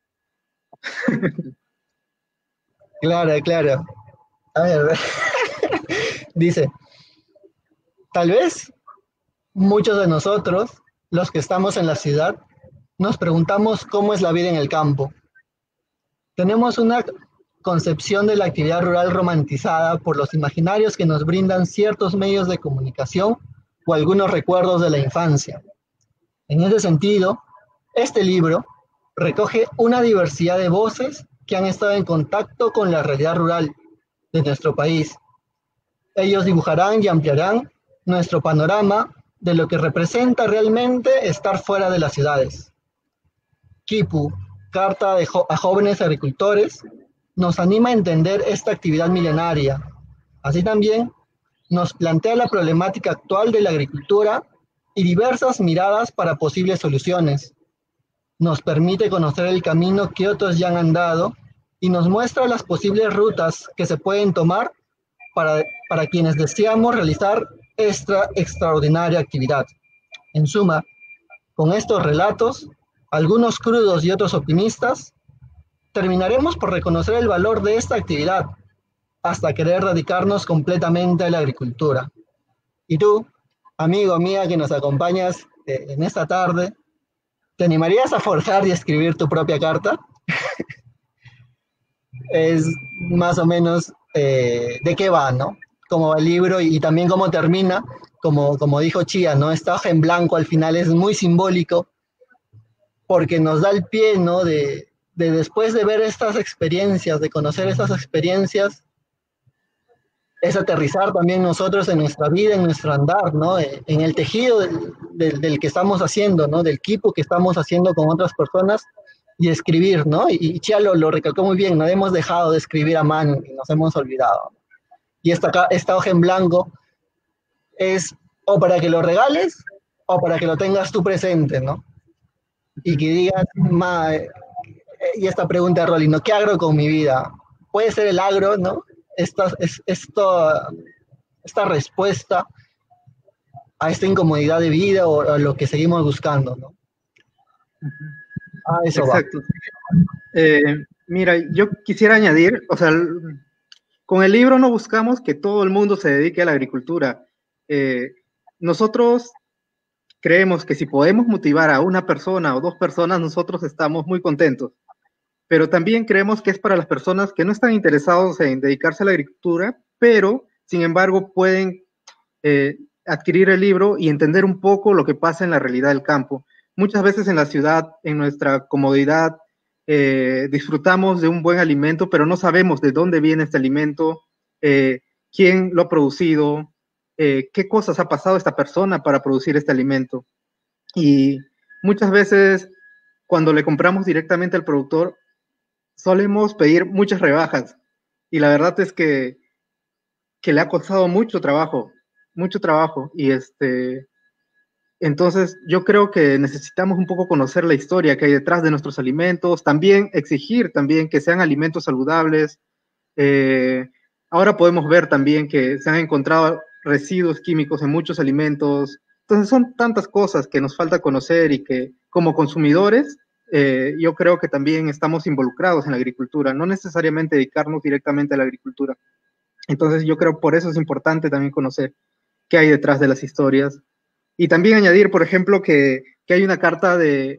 Claro, claro. A ver, dice, tal vez muchos de nosotros, los que estamos en la ciudad, nos preguntamos cómo es la vida en el campo. Tenemos una concepción de la actividad rural romantizada por los imaginarios que nos brindan ciertos medios de comunicación o algunos recuerdos de la infancia. En ese sentido, este libro recoge una diversidad de voces que han estado en contacto con la realidad rural de nuestro país. Ellos dibujarán y ampliarán nuestro panorama de lo que representa realmente estar fuera de las ciudades. Kipu, carta de jo a jóvenes agricultores, nos anima a entender esta actividad milenaria. Así también nos plantea la problemática actual de la agricultura y diversas miradas para posibles soluciones. Nos permite conocer el camino que otros ya han andado y nos muestra las posibles rutas que se pueden tomar para, para quienes deseamos realizar esta extraordinaria actividad. En suma, con estos relatos, algunos crudos y otros optimistas, terminaremos por reconocer el valor de esta actividad hasta querer dedicarnos completamente a la agricultura. Y tú, amigo, mía, que nos acompañas eh, en esta tarde, ¿te animarías a forjar y escribir tu propia carta? Es más o menos eh, de qué va, ¿no? Cómo va el libro y, y también cómo termina, como, como dijo Chía, ¿no? Esta hoja en blanco al final es muy simbólico porque nos da el pie, ¿no? De, de después de ver estas experiencias, de conocer estas experiencias, es aterrizar también nosotros en nuestra vida, en nuestro andar, ¿no? En el tejido del, del, del que estamos haciendo, ¿no? Del equipo que estamos haciendo con otras personas y escribir, ¿no? Y, y Chia lo, lo recalcó muy bien, no hemos dejado de escribir a mano y nos hemos olvidado. Y esta, esta hoja en blanco es o para que lo regales o para que lo tengas tú presente, ¿no? Y que digas, ma, y esta pregunta de Rolly, ¿no? ¿Qué agro con mi vida? Puede ser el agro, ¿no? Esta, es, esto, esta respuesta a esta incomodidad de vida o a lo que seguimos buscando, ¿no? Ah, eso Exacto. Va. Eh, mira, yo quisiera añadir, o sea, con el libro no buscamos que todo el mundo se dedique a la agricultura. Eh, nosotros creemos que si podemos motivar a una persona o dos personas, nosotros estamos muy contentos. Pero también creemos que es para las personas que no están interesados en dedicarse a la agricultura, pero, sin embargo, pueden eh, adquirir el libro y entender un poco lo que pasa en la realidad del campo. Muchas veces en la ciudad, en nuestra comodidad, eh, disfrutamos de un buen alimento, pero no sabemos de dónde viene este alimento, eh, quién lo ha producido, eh, qué cosas ha pasado esta persona para producir este alimento. Y muchas veces, cuando le compramos directamente al productor, solemos pedir muchas rebajas. Y la verdad es que, que le ha costado mucho trabajo, mucho trabajo. Y este... Entonces, yo creo que necesitamos un poco conocer la historia que hay detrás de nuestros alimentos, también exigir también que sean alimentos saludables. Eh, ahora podemos ver también que se han encontrado residuos químicos en muchos alimentos. Entonces, son tantas cosas que nos falta conocer y que como consumidores, eh, yo creo que también estamos involucrados en la agricultura, no necesariamente dedicarnos directamente a la agricultura. Entonces, yo creo por eso es importante también conocer qué hay detrás de las historias. Y también añadir, por ejemplo, que, que hay una carta de,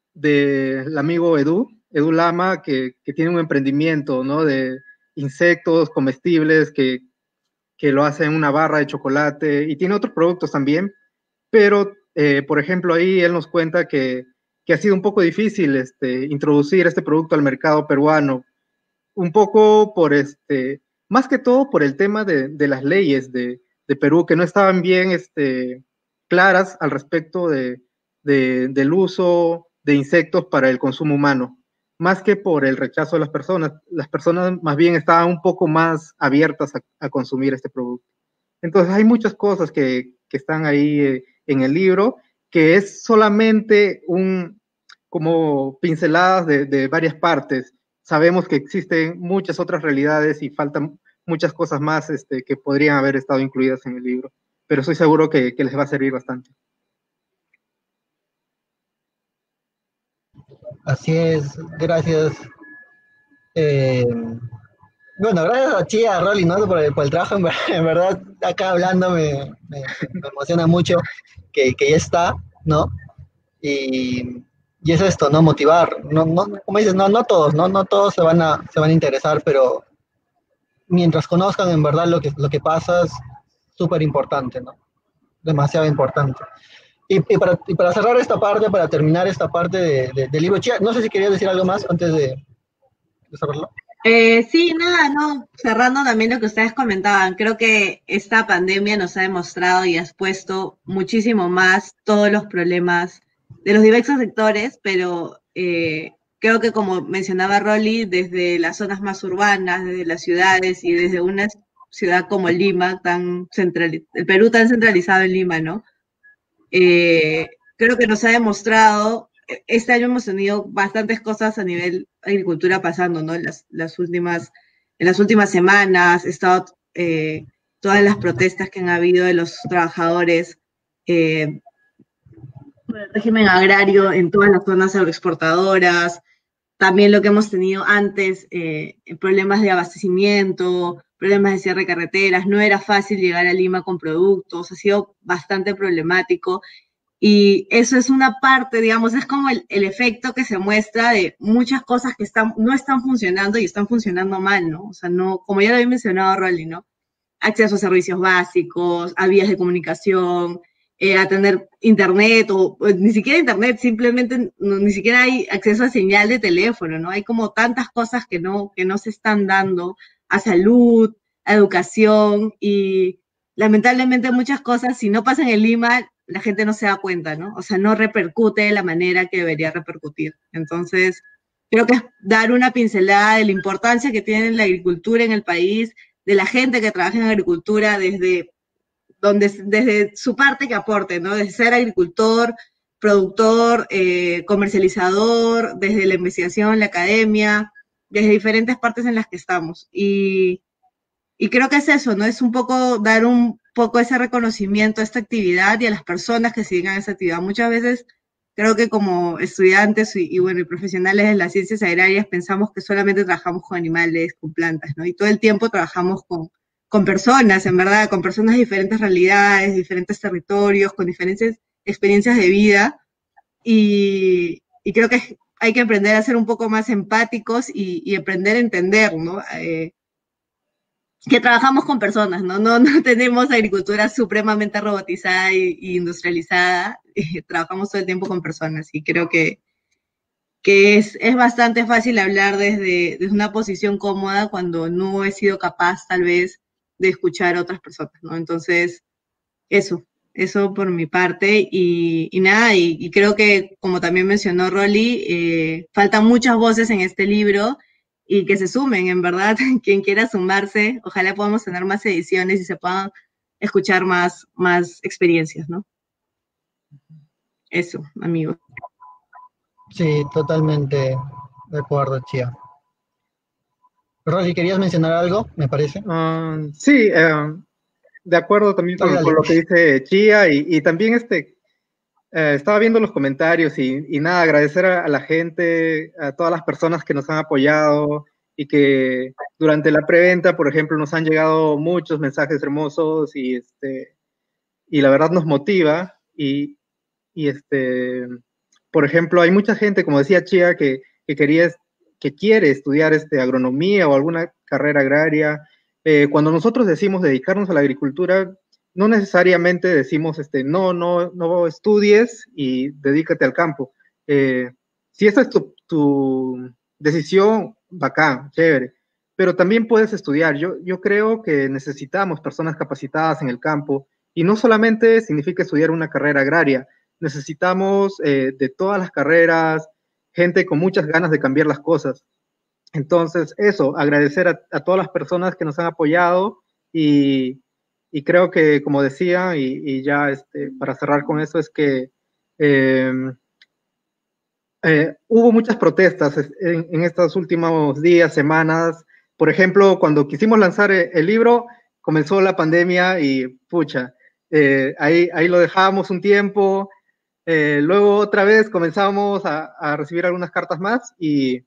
de el amigo Edu, Edu Lama, que, que tiene un emprendimiento, ¿no? De insectos comestibles, que, que lo hace en una barra de chocolate, y tiene otros productos también, pero, eh, por ejemplo, ahí él nos cuenta que, que ha sido un poco difícil este, introducir este producto al mercado peruano, un poco por, este, más que todo por el tema de, de las leyes de, de Perú, que no estaban bien, este, claras al respecto de, de, del uso de insectos para el consumo humano, más que por el rechazo de las personas. Las personas más bien estaban un poco más abiertas a, a consumir este producto. Entonces hay muchas cosas que, que están ahí eh, en el libro, que es solamente un, como pinceladas de, de varias partes. Sabemos que existen muchas otras realidades y faltan muchas cosas más este, que podrían haber estado incluidas en el libro, pero estoy seguro que, que les va a servir bastante. Así es, gracias. Eh, bueno, gracias a Chia, a Rolly, ¿no? Por el, por el trabajo, en, en verdad, acá hablando me, me, me emociona mucho que, que ya está, ¿no? Y, y es esto, ¿no? Motivar, no, no, como dices, no, no todos, ¿no? No todos se van a, se van a interesar, pero mientras conozcan en verdad lo que, lo que pasa es súper importante, ¿no? Demasiado importante. Y, y, para, y para cerrar esta parte, para terminar esta parte de, de, del libro, Chia, no sé si querías decir algo más antes de, de cerrarlo. Eh, sí, nada, no, cerrando también lo que ustedes comentaban, creo que esta pandemia nos ha demostrado y ha expuesto muchísimo más todos los problemas de los diversos sectores, pero eh, creo que como mencionaba Rolly, desde las zonas más urbanas, desde las ciudades y desde una ciudad como Lima, tan central, el Perú tan centralizado en Lima, ¿no? Eh, creo que nos ha demostrado, este año hemos tenido bastantes cosas a nivel agricultura pasando, ¿no? En las, las últimas, en las últimas semanas he estado eh, todas las protestas que han habido de los trabajadores eh, por el régimen agrario en todas las zonas agroexportadoras, también lo que hemos tenido antes, eh, problemas de abastecimiento, problemas de cierre de carreteras, no era fácil llegar a Lima con productos, ha sido bastante problemático. Y eso es una parte, digamos, es como el, el efecto que se muestra de muchas cosas que están, no están funcionando y están funcionando mal, ¿no? O sea, no, como ya lo había mencionado Rolly, ¿no? Acceso a servicios básicos, a vías de comunicación, eh, a tener internet, o, o ni siquiera internet, simplemente no, ni siquiera hay acceso a señal de teléfono, ¿no? Hay como tantas cosas que no, que no se están dando, a salud, a educación, y lamentablemente muchas cosas, si no pasan en Lima, la gente no se da cuenta, ¿no? O sea, no repercute de la manera que debería repercutir. Entonces, creo que es dar una pincelada de la importancia que tiene la agricultura en el país, de la gente que trabaja en agricultura, desde, donde, desde su parte que aporte, ¿no? Desde ser agricultor, productor, eh, comercializador, desde la investigación, la academia, desde diferentes partes en las que estamos. Y, y creo que es eso, ¿no? Es un poco dar un poco ese reconocimiento a esta actividad y a las personas que sigan esa actividad. Muchas veces creo que como estudiantes y, y bueno, y profesionales de las ciencias agrarias pensamos que solamente trabajamos con animales, con plantas, ¿no? Y todo el tiempo trabajamos con, con personas, en verdad, con personas de diferentes realidades, diferentes territorios, con diferentes experiencias de vida. Y, y creo que hay que aprender a ser un poco más empáticos y, y aprender a entender, ¿no? Eh, que trabajamos con personas, ¿no? No, no tenemos agricultura supremamente robotizada y, y industrializada, eh, trabajamos todo el tiempo con personas y creo que, que es, es bastante fácil hablar desde, desde una posición cómoda cuando no he sido capaz tal vez de escuchar a otras personas, ¿no? Entonces, eso, eso por mi parte y, y nada, y, y creo que como también mencionó Rolly, eh, faltan muchas voces en este libro y que se sumen, en verdad, quien quiera sumarse, ojalá podamos tener más ediciones y se puedan escuchar más, más experiencias, ¿no? Eso, amigos. Sí, totalmente de acuerdo, Chía. Rolly, ¿querías mencionar algo, me parece? Uh, sí, uh, de acuerdo también con, Dale, con dale. lo que dice Chía y, y también este, uh, estaba viendo los comentarios y, y nada, agradecer a, a la gente, a todas las personas que nos han apoyado y que durante la preventa, por ejemplo, nos han llegado muchos mensajes hermosos y, este, y la verdad nos motiva y, y este, por ejemplo, hay mucha gente, como decía Chía, que, que quería, que quiere estudiar este, agronomía o alguna carrera agraria. Eh, cuando nosotros decimos dedicarnos a la agricultura, no necesariamente decimos, este, no, no, no estudies y dedícate al campo. Eh, si esa es tu, tu decisión, bacán, chévere, pero también puedes estudiar. Yo, yo creo que necesitamos personas capacitadas en el campo y no solamente significa estudiar una carrera agraria, necesitamos eh, de todas las carreras, gente con muchas ganas de cambiar las cosas. Entonces, eso, agradecer a, a todas las personas que nos han apoyado y, y creo que, como decía, y, y ya este, para cerrar con eso, es que eh, eh, hubo muchas protestas en, en estos últimos días, semanas. Por ejemplo, cuando quisimos lanzar el, el libro, comenzó la pandemia y, pucha, eh, ahí, ahí lo dejamos un tiempo. Eh, luego otra vez comenzamos a, a recibir algunas cartas más y,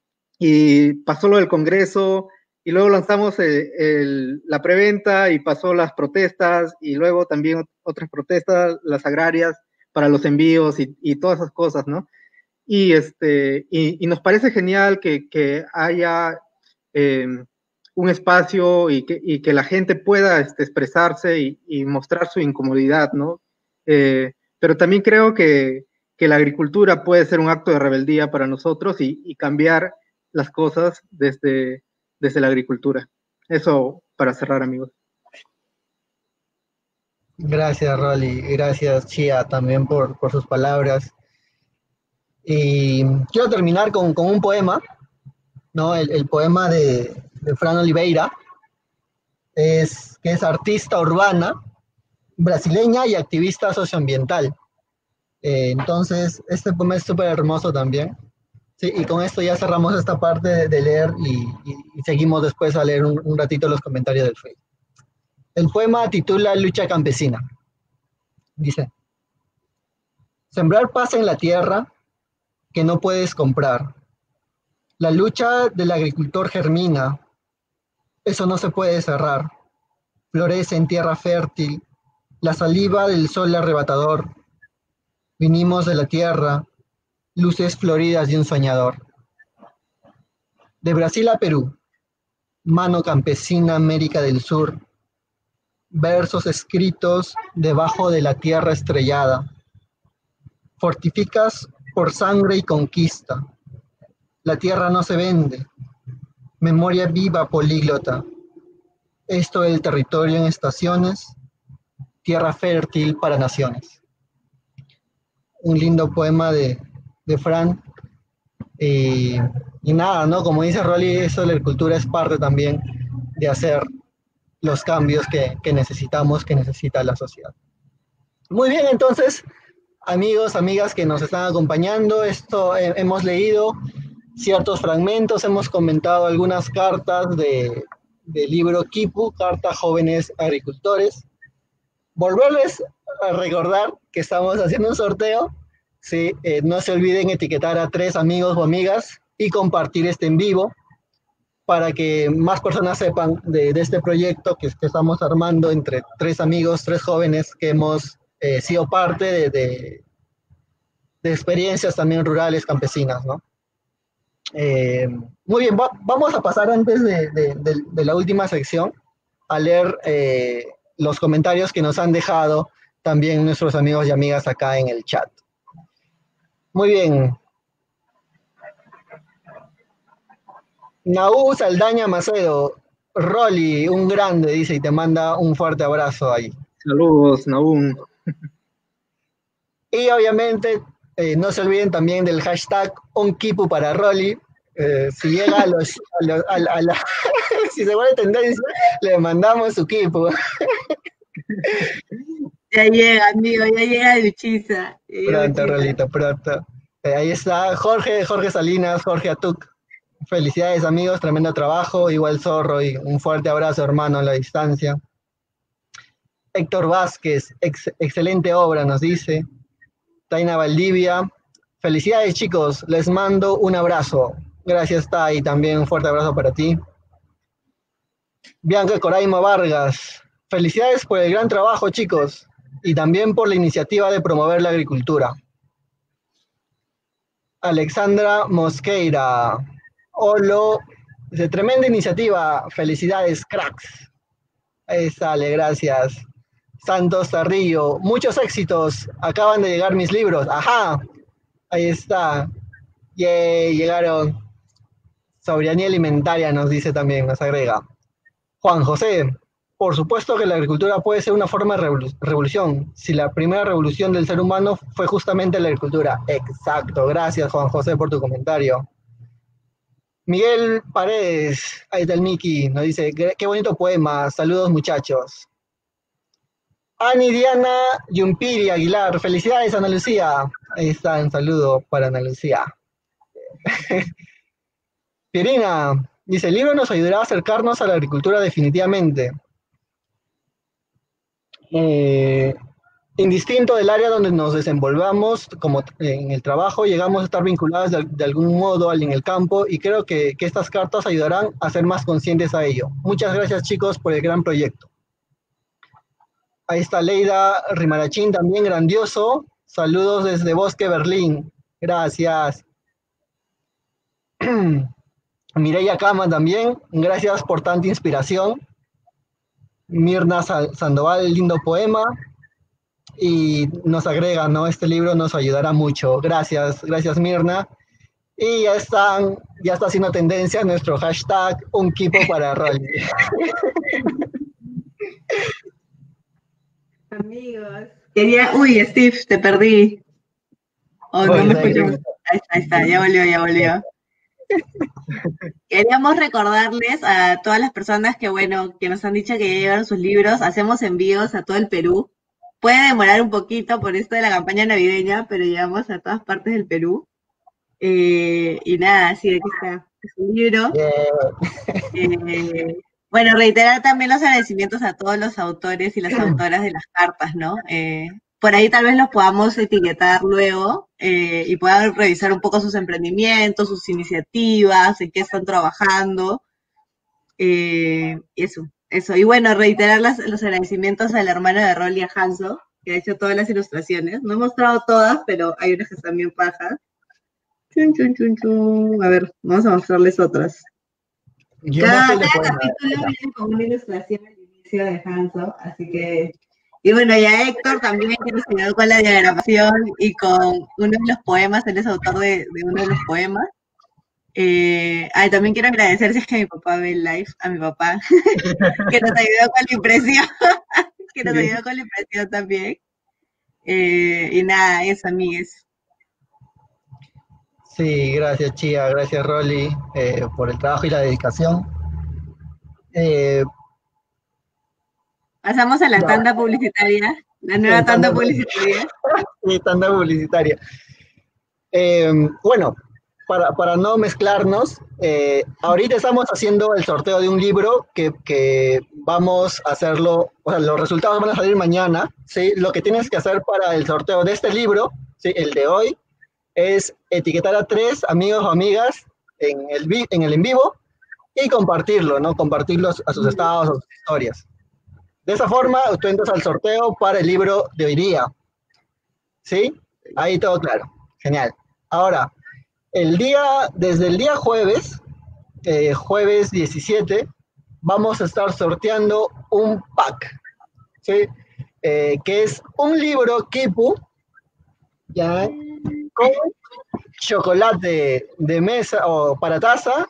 y pasó lo del Congreso y luego lanzamos el, el, la preventa y pasó las protestas y luego también otras protestas, las agrarias para los envíos y, y todas esas cosas, ¿no? Y, este, y, y nos parece genial que, que haya eh, un espacio y que, y que la gente pueda este, expresarse y, y mostrar su incomodidad, ¿no? Eh, pero también creo que, que la agricultura puede ser un acto de rebeldía para nosotros y, y cambiar las cosas desde, desde la agricultura. Eso para cerrar, amigos. Gracias, Rolly. Gracias, Chía, también por, por sus palabras. Y quiero terminar con, con un poema, ¿no? El, el poema de, de Fran Oliveira, es, que es artista urbana, brasileña y activista socioambiental. Eh, entonces, este poema es súper hermoso también. Sí, y con esto ya cerramos esta parte de, de leer y, y, y seguimos después a leer un, un ratito los comentarios del Facebook. El poema titula Lucha Campesina. Dice, sembrar paz en la tierra que no puedes comprar. La lucha del agricultor germina, eso no se puede cerrar. Florece en tierra fértil, la saliva del sol arrebatador. Vinimos de la tierra, luces floridas de un soñador. De Brasil a Perú, mano campesina América del Sur, versos escritos debajo de la tierra estrellada. Fortificas por sangre y conquista. La tierra no se vende. Memoria viva políglota. Esto del territorio en estaciones, tierra fértil para naciones. Un lindo poema de, de Fran. Eh, y nada, ¿no? Como dice Rolly, eso de la agricultura es parte también de hacer los cambios que, que necesitamos, que necesita la sociedad. Muy bien, entonces, amigos, amigas que nos están acompañando, esto eh, hemos leído ciertos fragmentos, hemos comentado algunas cartas de, del libro Quipu, Carta Jóvenes Agricultores. Volverles a recordar que estamos haciendo un sorteo, ¿sí? Eh, no se olviden etiquetar a tres amigos o amigas y compartir este en vivo para que más personas sepan de, de este proyecto que, que estamos armando entre tres amigos, tres jóvenes que hemos eh, sido parte de, de, de experiencias también rurales, campesinas, ¿no? Eh, muy bien, va, vamos a pasar antes de, de, de, de la última sección a leer eh, los comentarios que nos han dejado también nuestros amigos y amigas acá en el chat. Muy bien. Naú Saldaña Macedo, Rolly, un grande, dice, y te manda un fuerte abrazo ahí. Saludos, Naú. Y obviamente, eh, no se olviden también del hashtag Un Quipu para Rolly. Eh, si llega a los, a los a, a la, si se vuelve tendencia, le mandamos su Quipu. Ya llega, amigo, ya llega Luchisa. Pronto, Rolito, pronto. Eh, ahí está Jorge, Jorge Salinas, Jorge Atuc. Felicidades, amigos, tremendo trabajo. Igual Zorro, y un fuerte abrazo, hermano, a la distancia. Héctor Vázquez, ex, excelente obra, nos dice. Taina Valdivia, felicidades, chicos, les mando un abrazo. Gracias, Tai, también un fuerte abrazo para ti. Bianca Coraima Vargas, felicidades por el gran trabajo, chicos, y también por la iniciativa de promover la agricultura. Alexandra Mosqueira, Olo, dice, tremenda iniciativa, felicidades, cracks. Ahí sale, gracias. Santos Tarrillo, muchos éxitos, acaban de llegar mis libros, ajá, ahí está, yay, llegaron. Soberanía alimentaria nos dice también, nos agrega. Juan José, por supuesto que la agricultura puede ser una forma de revolución, si la primera revolución del ser humano fue justamente la agricultura. Exacto, gracias Juan José por tu comentario. Miguel Paredes, ahí está el Miki, nos dice, qué bonito poema, saludos muchachos. Ani Diana Yumpiri Aguilar, felicidades Ana Lucía, ahí está, un saludo para Ana Lucía. Pirina, dice, el libro nos ayudará a acercarnos a la agricultura definitivamente. Eh, indistinto del área donde nos desenvolvamos, como en el trabajo, llegamos a estar vinculados de, de algún modo en el campo y creo que, que estas cartas ayudarán a ser más conscientes a ello. Muchas gracias, chicos, por el gran proyecto. Ahí está Leida Rimarachín, también grandioso. Saludos desde Bosque, Berlín. Gracias. Mireya Cama también, gracias por tanta inspiración. Mirna Sandoval, lindo poema. Y nos agrega, ¿no? Este libro nos ayudará mucho. Gracias, gracias Mirna. Y ya están, ya está haciendo tendencia nuestro hashtag Un Quipu para Rolly. Amigos. Quería, uy, Steve, te perdí. Oh, no me escucho. Ahí está, ahí está, ya volvió, ya volvió. Queríamos recordarles a todas las personas que, bueno, que nos han dicho que ya llegaron sus libros, hacemos envíos a todo el Perú. Puede demorar un poquito por esto de la campaña navideña, pero llegamos a todas partes del Perú. Eh, y nada, sí, aquí está, es un libro. Yeah. Eh, Bueno, reiterar también los agradecimientos a todos los autores y las autoras de las cartas, ¿no? Eh, por ahí tal vez los podamos etiquetar luego eh, y puedan revisar un poco sus emprendimientos, sus iniciativas, en qué están trabajando. Eh, eso, eso. Y bueno, reiterar las, los agradecimientos al hermano de Rolly, a Hanso, que ha hecho todas las ilustraciones. No he mostrado todas, pero hay unas que están bien pajas. Chun, chun, chun, chun. A ver, vamos a mostrarles otras. Yo Cada, mostré cada la capítulo viene con una ilustración al inicio de Hanso, así que... Y bueno, ya Héctor también, que nos ayudó con la diagramación y con uno de los poemas, él es autor de, de uno de los poemas. Eh, ay, también quiero agradecer, si es que mi papá ve el live, a mi papá, que nos ayudó con la impresión, que nos ayudó con la impresión también. Eh, y nada, eso, amigues. Sí, gracias Chía, gracias Rolly eh, por el trabajo y la dedicación. Eh, Pasamos a la ya. tanda publicitaria, la nueva Sí, tanda tanda publicitaria. Sí, tanda publicitaria. Eh, bueno, para, para no mezclarnos, eh, ahorita estamos haciendo el sorteo de un libro que, que vamos a hacerlo, o sea, los resultados van a salir mañana, ¿sí? Lo que tienes que hacer para el sorteo de este libro, ¿sí? El de hoy, es etiquetar a tres amigos o amigas en el, vi- en el en vivo y compartirlo, ¿no? Compartirlo a sus estados, a sus historias. De esa forma, tú entras al sorteo para el libro de hoy día. ¿Sí? Ahí todo claro. Genial. Ahora, el día, desde el día jueves, eh, jueves diecisiete, vamos a estar sorteando un pack, ¿sí? Eh, que es un libro Kipu, ¿ya? Con chocolate de mesa o para taza,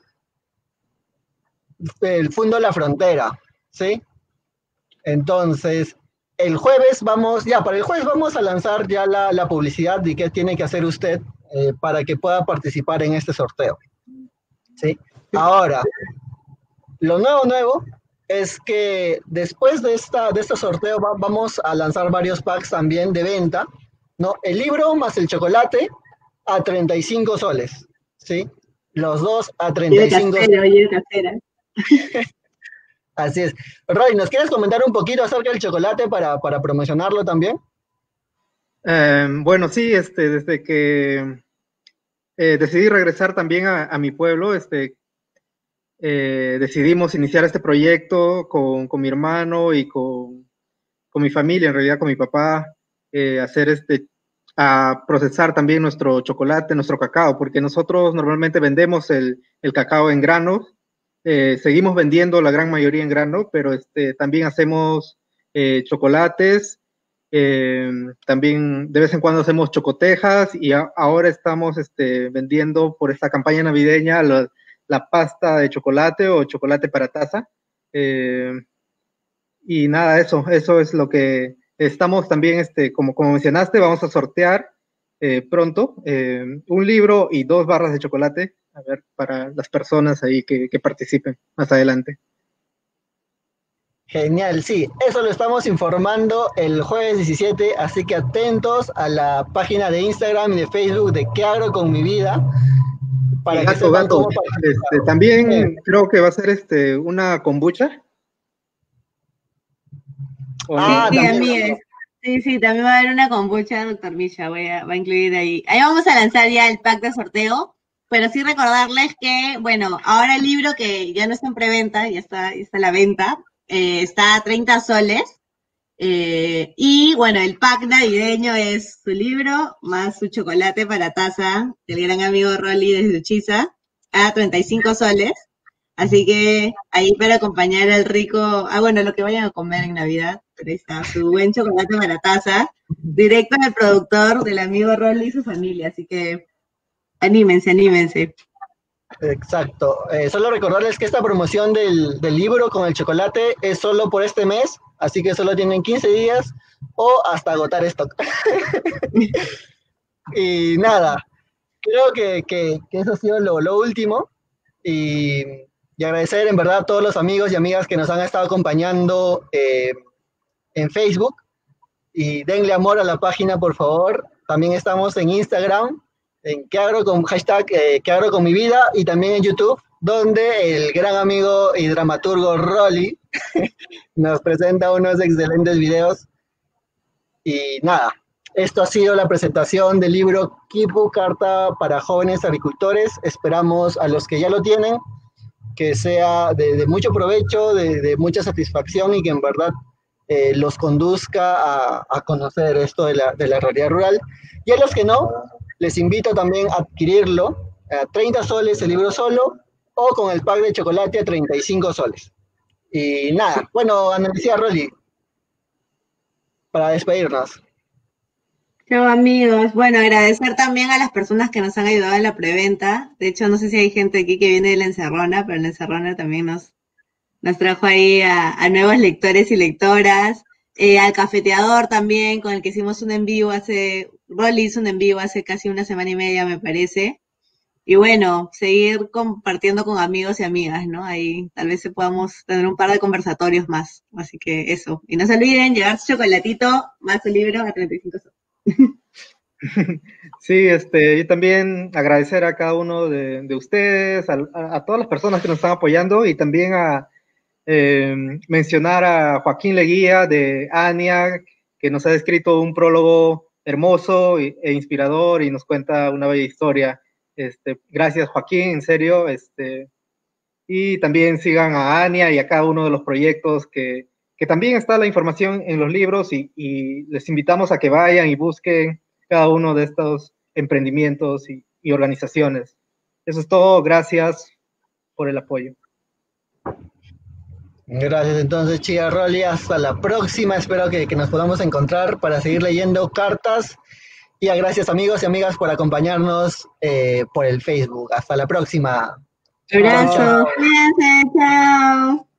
el Fundo La Frontera, ¿sí? Entonces, el jueves vamos, ya, para el jueves vamos a lanzar ya la, la publicidad de qué tiene que hacer usted eh, para que pueda participar en este sorteo. ¿Sí? Ahora, lo nuevo, nuevo es que después de, esta, de este sorteo va, vamos a lanzar varios packs también de venta, ¿no? El libro más el chocolate a treinta y cinco soles, ¿sí? Los dos a treinta y cinco soles. Oye, casera. Así es. Roy, ¿nos quieres comentar un poquito acerca del chocolate para, para promocionarlo también? Eh, bueno, sí, este, desde que eh, decidí regresar también a, a mi pueblo, este, eh, decidimos iniciar este proyecto con, con mi hermano y con, con mi familia, en realidad con mi papá, eh, hacer este, a procesar también nuestro chocolate, nuestro cacao, porque nosotros normalmente vendemos el, el cacao en granos. Eh, seguimos vendiendo la gran mayoría en grano, pero este, también hacemos eh, chocolates, eh, también de vez en cuando hacemos chocotejas y a, ahora estamos este, vendiendo por esta campaña navideña la, la pasta de chocolate o chocolate para taza. Eh, y nada, eso, eso es lo que estamos también, este, como, como mencionaste, vamos a sortear eh, pronto eh, un libro y dos barras de chocolate, a ver, para las personas ahí que, que participen más adelante. Genial, sí, eso lo estamos informando el jueves diecisiete, así que atentos a la página de Instagram y de Facebook de ¿Qué hago con mi vida? Para y gato, que sepan gato, cómo participar. este, también Bien. creo que va a ser este, una kombucha. Ah, Sí, también. amigues. Sí, sí, también va a haber una kombucha, doctor Misha, voy a, va a incluir ahí. Ahí vamos a lanzar ya el pack de sorteo, pero sí recordarles que, bueno, ahora el libro que ya no está en preventa, ya está, ya está a la venta, eh, está a treinta soles. Eh, y bueno, el pack navideño es su libro más su chocolate para taza del gran amigo Rolly desde Uchiza a treinta y cinco soles. Así que ahí para acompañar al rico, ah bueno, lo que vayan a comer en Navidad, pero ahí está, su buen chocolate para taza, directo al productor del amigo Rolly y su familia. Así que anímense, anímense. Exacto. Eh, solo recordarles que esta promoción del, del libro con el chocolate es solo por este mes, así que solo tienen quince días o hasta agotar stock. Y nada, creo que, que, que eso ha sido lo, lo último. Y, y agradecer en verdad a todos los amigos y amigas que nos han estado acompañando eh, en Facebook. Y denle amor a la página, por favor. También estamos en Instagram, en qué hago con hashtag eh, qué hago con mi vida, y también en YouTube, donde el gran amigo y dramaturgo Rolly nos presenta unos excelentes videos. Y nada, esto ha sido la presentación del libro Quipu, Carta para Jóvenes Agricultores. Esperamos a los que ya lo tienen que sea de, de mucho provecho, de, de mucha satisfacción y que en verdad eh, los conduzca a, a conocer esto de la, de la realidad rural. Y a los que no, les invito también a adquirirlo a treinta soles el libro solo o con el pack de chocolate a treinta y cinco soles. Y nada, bueno, Ana Lucía, Rolly, para despedirnos. Chao amigos, bueno, agradecer también a las personas que nos han ayudado en la preventa. De hecho, no sé si hay gente aquí que viene de La Encerrona, pero La Encerrona también nos, nos trajo ahí a, a nuevos lectores y lectoras. Eh, al cafeteador también, con el que hicimos un en vivo hace, Rolly hizo un en vivo hace casi una semana y media, me parece. Y bueno, seguir compartiendo con amigos y amigas, ¿no? Ahí tal vez podamos tener un par de conversatorios más. Así que eso. Y no se olviden, llevar su chocolatito más el libro a treinta y cinco soles. Sí, este, y también agradecer a cada uno de, de ustedes, a, a, a todas las personas que nos están apoyando y también a eh, mencionar a Joaquín Leguía de ANIA, que nos ha escrito un prólogo hermoso e, e inspirador y nos cuenta una bella historia. Este, gracias Joaquín, en serio, este, y también sigan a ANIA y a cada uno de los proyectos que, que también está la información en los libros y, y les invitamos a que vayan y busquen cada uno de estos emprendimientos y, y organizaciones. Eso es todo, gracias por el apoyo. Gracias entonces, Chia, Rolly, hasta la próxima, espero que, que nos podamos encontrar para seguir leyendo cartas. Y a gracias amigos y amigas por acompañarnos eh, por el Facebook. Hasta la próxima. Abrazo. Cuídense, chao.